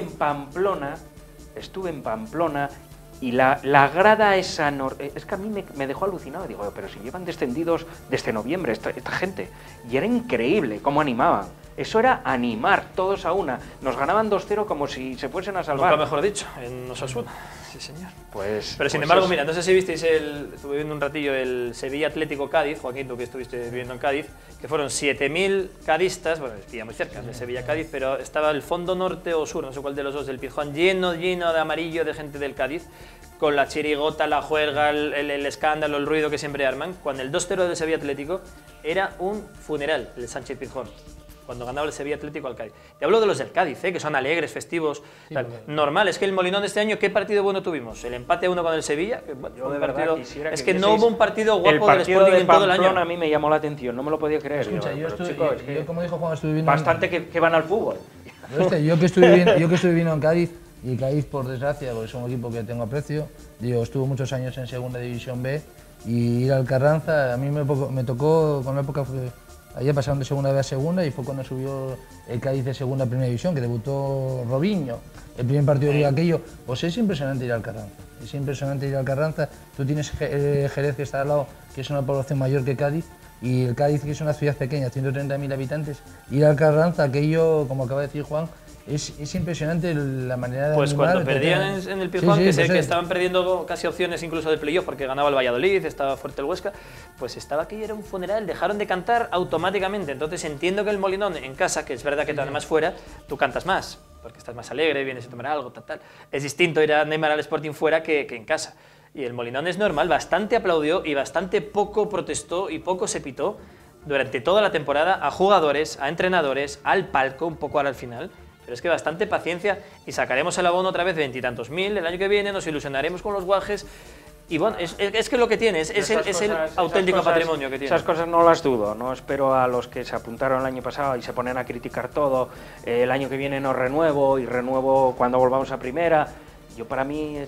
Estuve en Pamplona y la grada esa... Es que a mí me dejó alucinado, digo, pero si llevan descendidos desde noviembre esta gente, y era increíble cómo animaban. Eso era animar, todos a una. Nos ganaban 2-0 como si se fuesen a salvar. Nunca mejor dicho, en Osasuna. Sí, señor. Pero sin pues embargo, mira, no sé si visteis estuve viendo un ratillo el Sevilla Atlético Cádiz, Joaquín, tú que estuviste viviendo en Cádiz, que fueron 7.000 cadistas, bueno, estaba muy cerca de Sevilla Cádiz, pero estaba el fondo norte o sur, no sé cuál de los dos, del Pizjuán, lleno de amarillo de gente del Cádiz, con la chirigota, la juerga, el escándalo, el ruido que siempre arman, cuando el 2-0 del Sevilla Atlético era un funeral, el Sánchez Pizjuán, cuando ganaba el Sevilla Atlético al Cádiz. Te hablo de los del Cádiz, que son alegres, festivos, sí, normal. Es que el Molinón de este año, ¿qué partido bueno tuvimos? El empate a 1 con el Sevilla. Que, bueno, yo de verdad quisiera es que no hubo un partido guapo del Sporting en todo el año. A mí me llamó la atención, no me lo podía creer. Escucha, yo como dijo Juan, estuve viendo... Bastante que van al fútbol. Yo que estuve viviendo en Cádiz, y Cádiz, por desgracia, porque es un equipo que tengo aprecio, estuvo muchos años en Segunda División B, y ir al Carranza, a mí me tocó con la época... Allá pasaron de Segunda B a Segunda y fue cuando subió el Cádiz de Segunda a Primera División, que debutó Robinho, el primer partido de aquello. Pues es impresionante ir al Carranza, es impresionante ir al Carranza. Tú tienes Jerez, que está al lado, que es una población mayor que Cádiz, y el Cádiz, que es una ciudad pequeña, 130.000 habitantes. Ir al Carranza, aquello, como acaba de decir Juan, es impresionante la manera de pues animar, cuando perdían en el Pizjuán, que sé que estaban perdiendo casi opciones incluso de playoff porque ganaba el Valladolid, estaba fuerte el Huesca, pues estaba aquí, era un funeral, dejaron de cantar automáticamente. Entonces entiendo que el Molinón en casa, que es verdad que además fuera, tú cantas más, porque estás más alegre, vienes a tomar algo, tal. Es distinto ir a Neymar al Sporting fuera que en casa. Y el Molinón es normal, bastante aplaudió y bastante poco protestó y poco se pitó durante toda la temporada a jugadores, a entrenadores, al palco, un poco ahora al final. Pero es que bastante paciencia y sacaremos el abono otra vez de 20 y tantos mil el año que viene, nos ilusionaremos con los guajes y bueno, es que lo que tienes es el auténtico patrimonio que tiene. Esas cosas no las dudo, no espero a los que se apuntaron el año pasado y se ponen a criticar todo, el año que viene no renuevo y renuevo cuando volvamos a primera. Para mí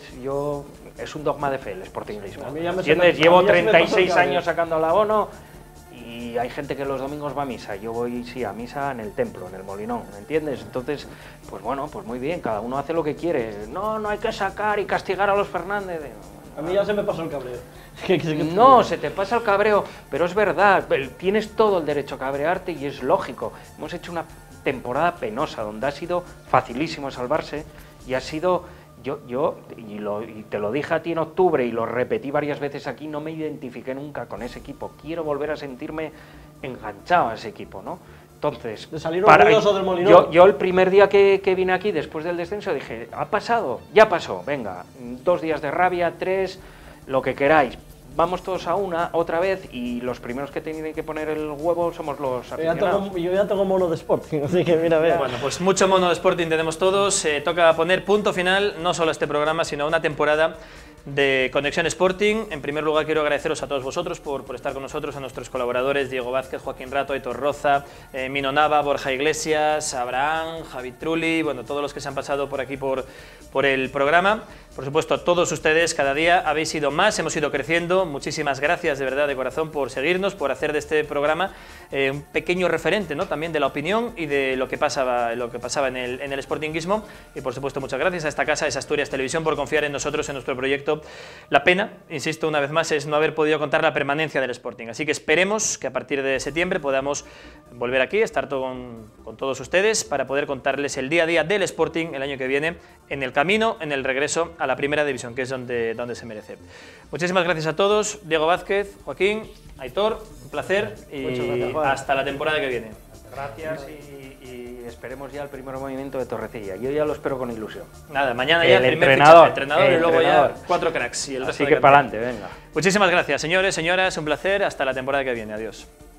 es un dogma de fe el sportingismo. ¿Entiendes? Llevo 36 años sacando el abono. Y hay gente que los domingos va a misa, yo voy sí a misa en el templo, en el Molinón, ¿me entiendes? Entonces, pues bueno, pues muy bien, cada uno hace lo que quiere. No hay que sacar y castigar a los Fernández. A mí ya se me pasó el cabreo. No, se te pasa el cabreo, pero es verdad, tienes todo el derecho a cabrearte y es lógico. Hemos hecho una temporada penosa donde ha sido facilísimo salvarse y ha sido... y te lo dije a ti en octubre y lo repetí varias veces aquí, no me identifiqué nunca con ese equipo, quiero volver a sentirme enganchado a ese equipo, ¿no? Entonces, de salir orgulloso del Molinón. Yo el primer día que vine aquí después del descenso dije, ha pasado, ya pasó, venga, 2 días de rabia, 3, lo que queráis. Vamos todos a una, otra vez, y los primeros que tienen que poner el huevo somos los aficionados. Yo ya tengo mono de Sporting, así que mira, vea. Bueno, pues mucho mono de Sporting tenemos todos. Toca poner punto final, no solo a este programa, sino a una temporada de Conexión Sporting. En primer lugar, quiero agradeceros a todos vosotros por estar con nosotros, a nuestros colaboradores, Diego Vázquez, Joaquín Rato, Aitor Roza, Mino Nava, Borja Iglesias, Abraham, Javi Trulli, bueno, todos los que se han pasado por aquí por el programa. Por supuesto, a todos ustedes, cada día habéis ido más, hemos ido creciendo. Muchísimas gracias de verdad, de corazón, por seguirnos, por hacer de este programa un pequeño referente, ¿no? También de la opinión y de lo que pasaba en el sportinguismo. Y por supuesto, muchas gracias a esta casa, a Asturias Televisión, por confiar en nosotros, en nuestro proyecto. La pena, insisto una vez más, es no haber podido contar la permanencia del Sporting. Así que esperemos que a partir de septiembre podamos volver aquí, estar con todos ustedes para poder contarles el día a día del Sporting el año que viene, en el camino, en el regreso a la Primera División, que es donde se merece. Muchísimas gracias a todos. Diego Vázquez, Joaquín, Aitor, un placer y hasta la temporada que viene. Gracias y esperemos ya el primer movimiento de Torrecilla. Yo ya lo espero con ilusión. Nada, mañana ya el primer entrenador y luego ya 4 cracks. Y el resto Así que para adelante, venga. Muchísimas gracias, señores, señoras, un placer. Hasta la temporada que viene. Adiós.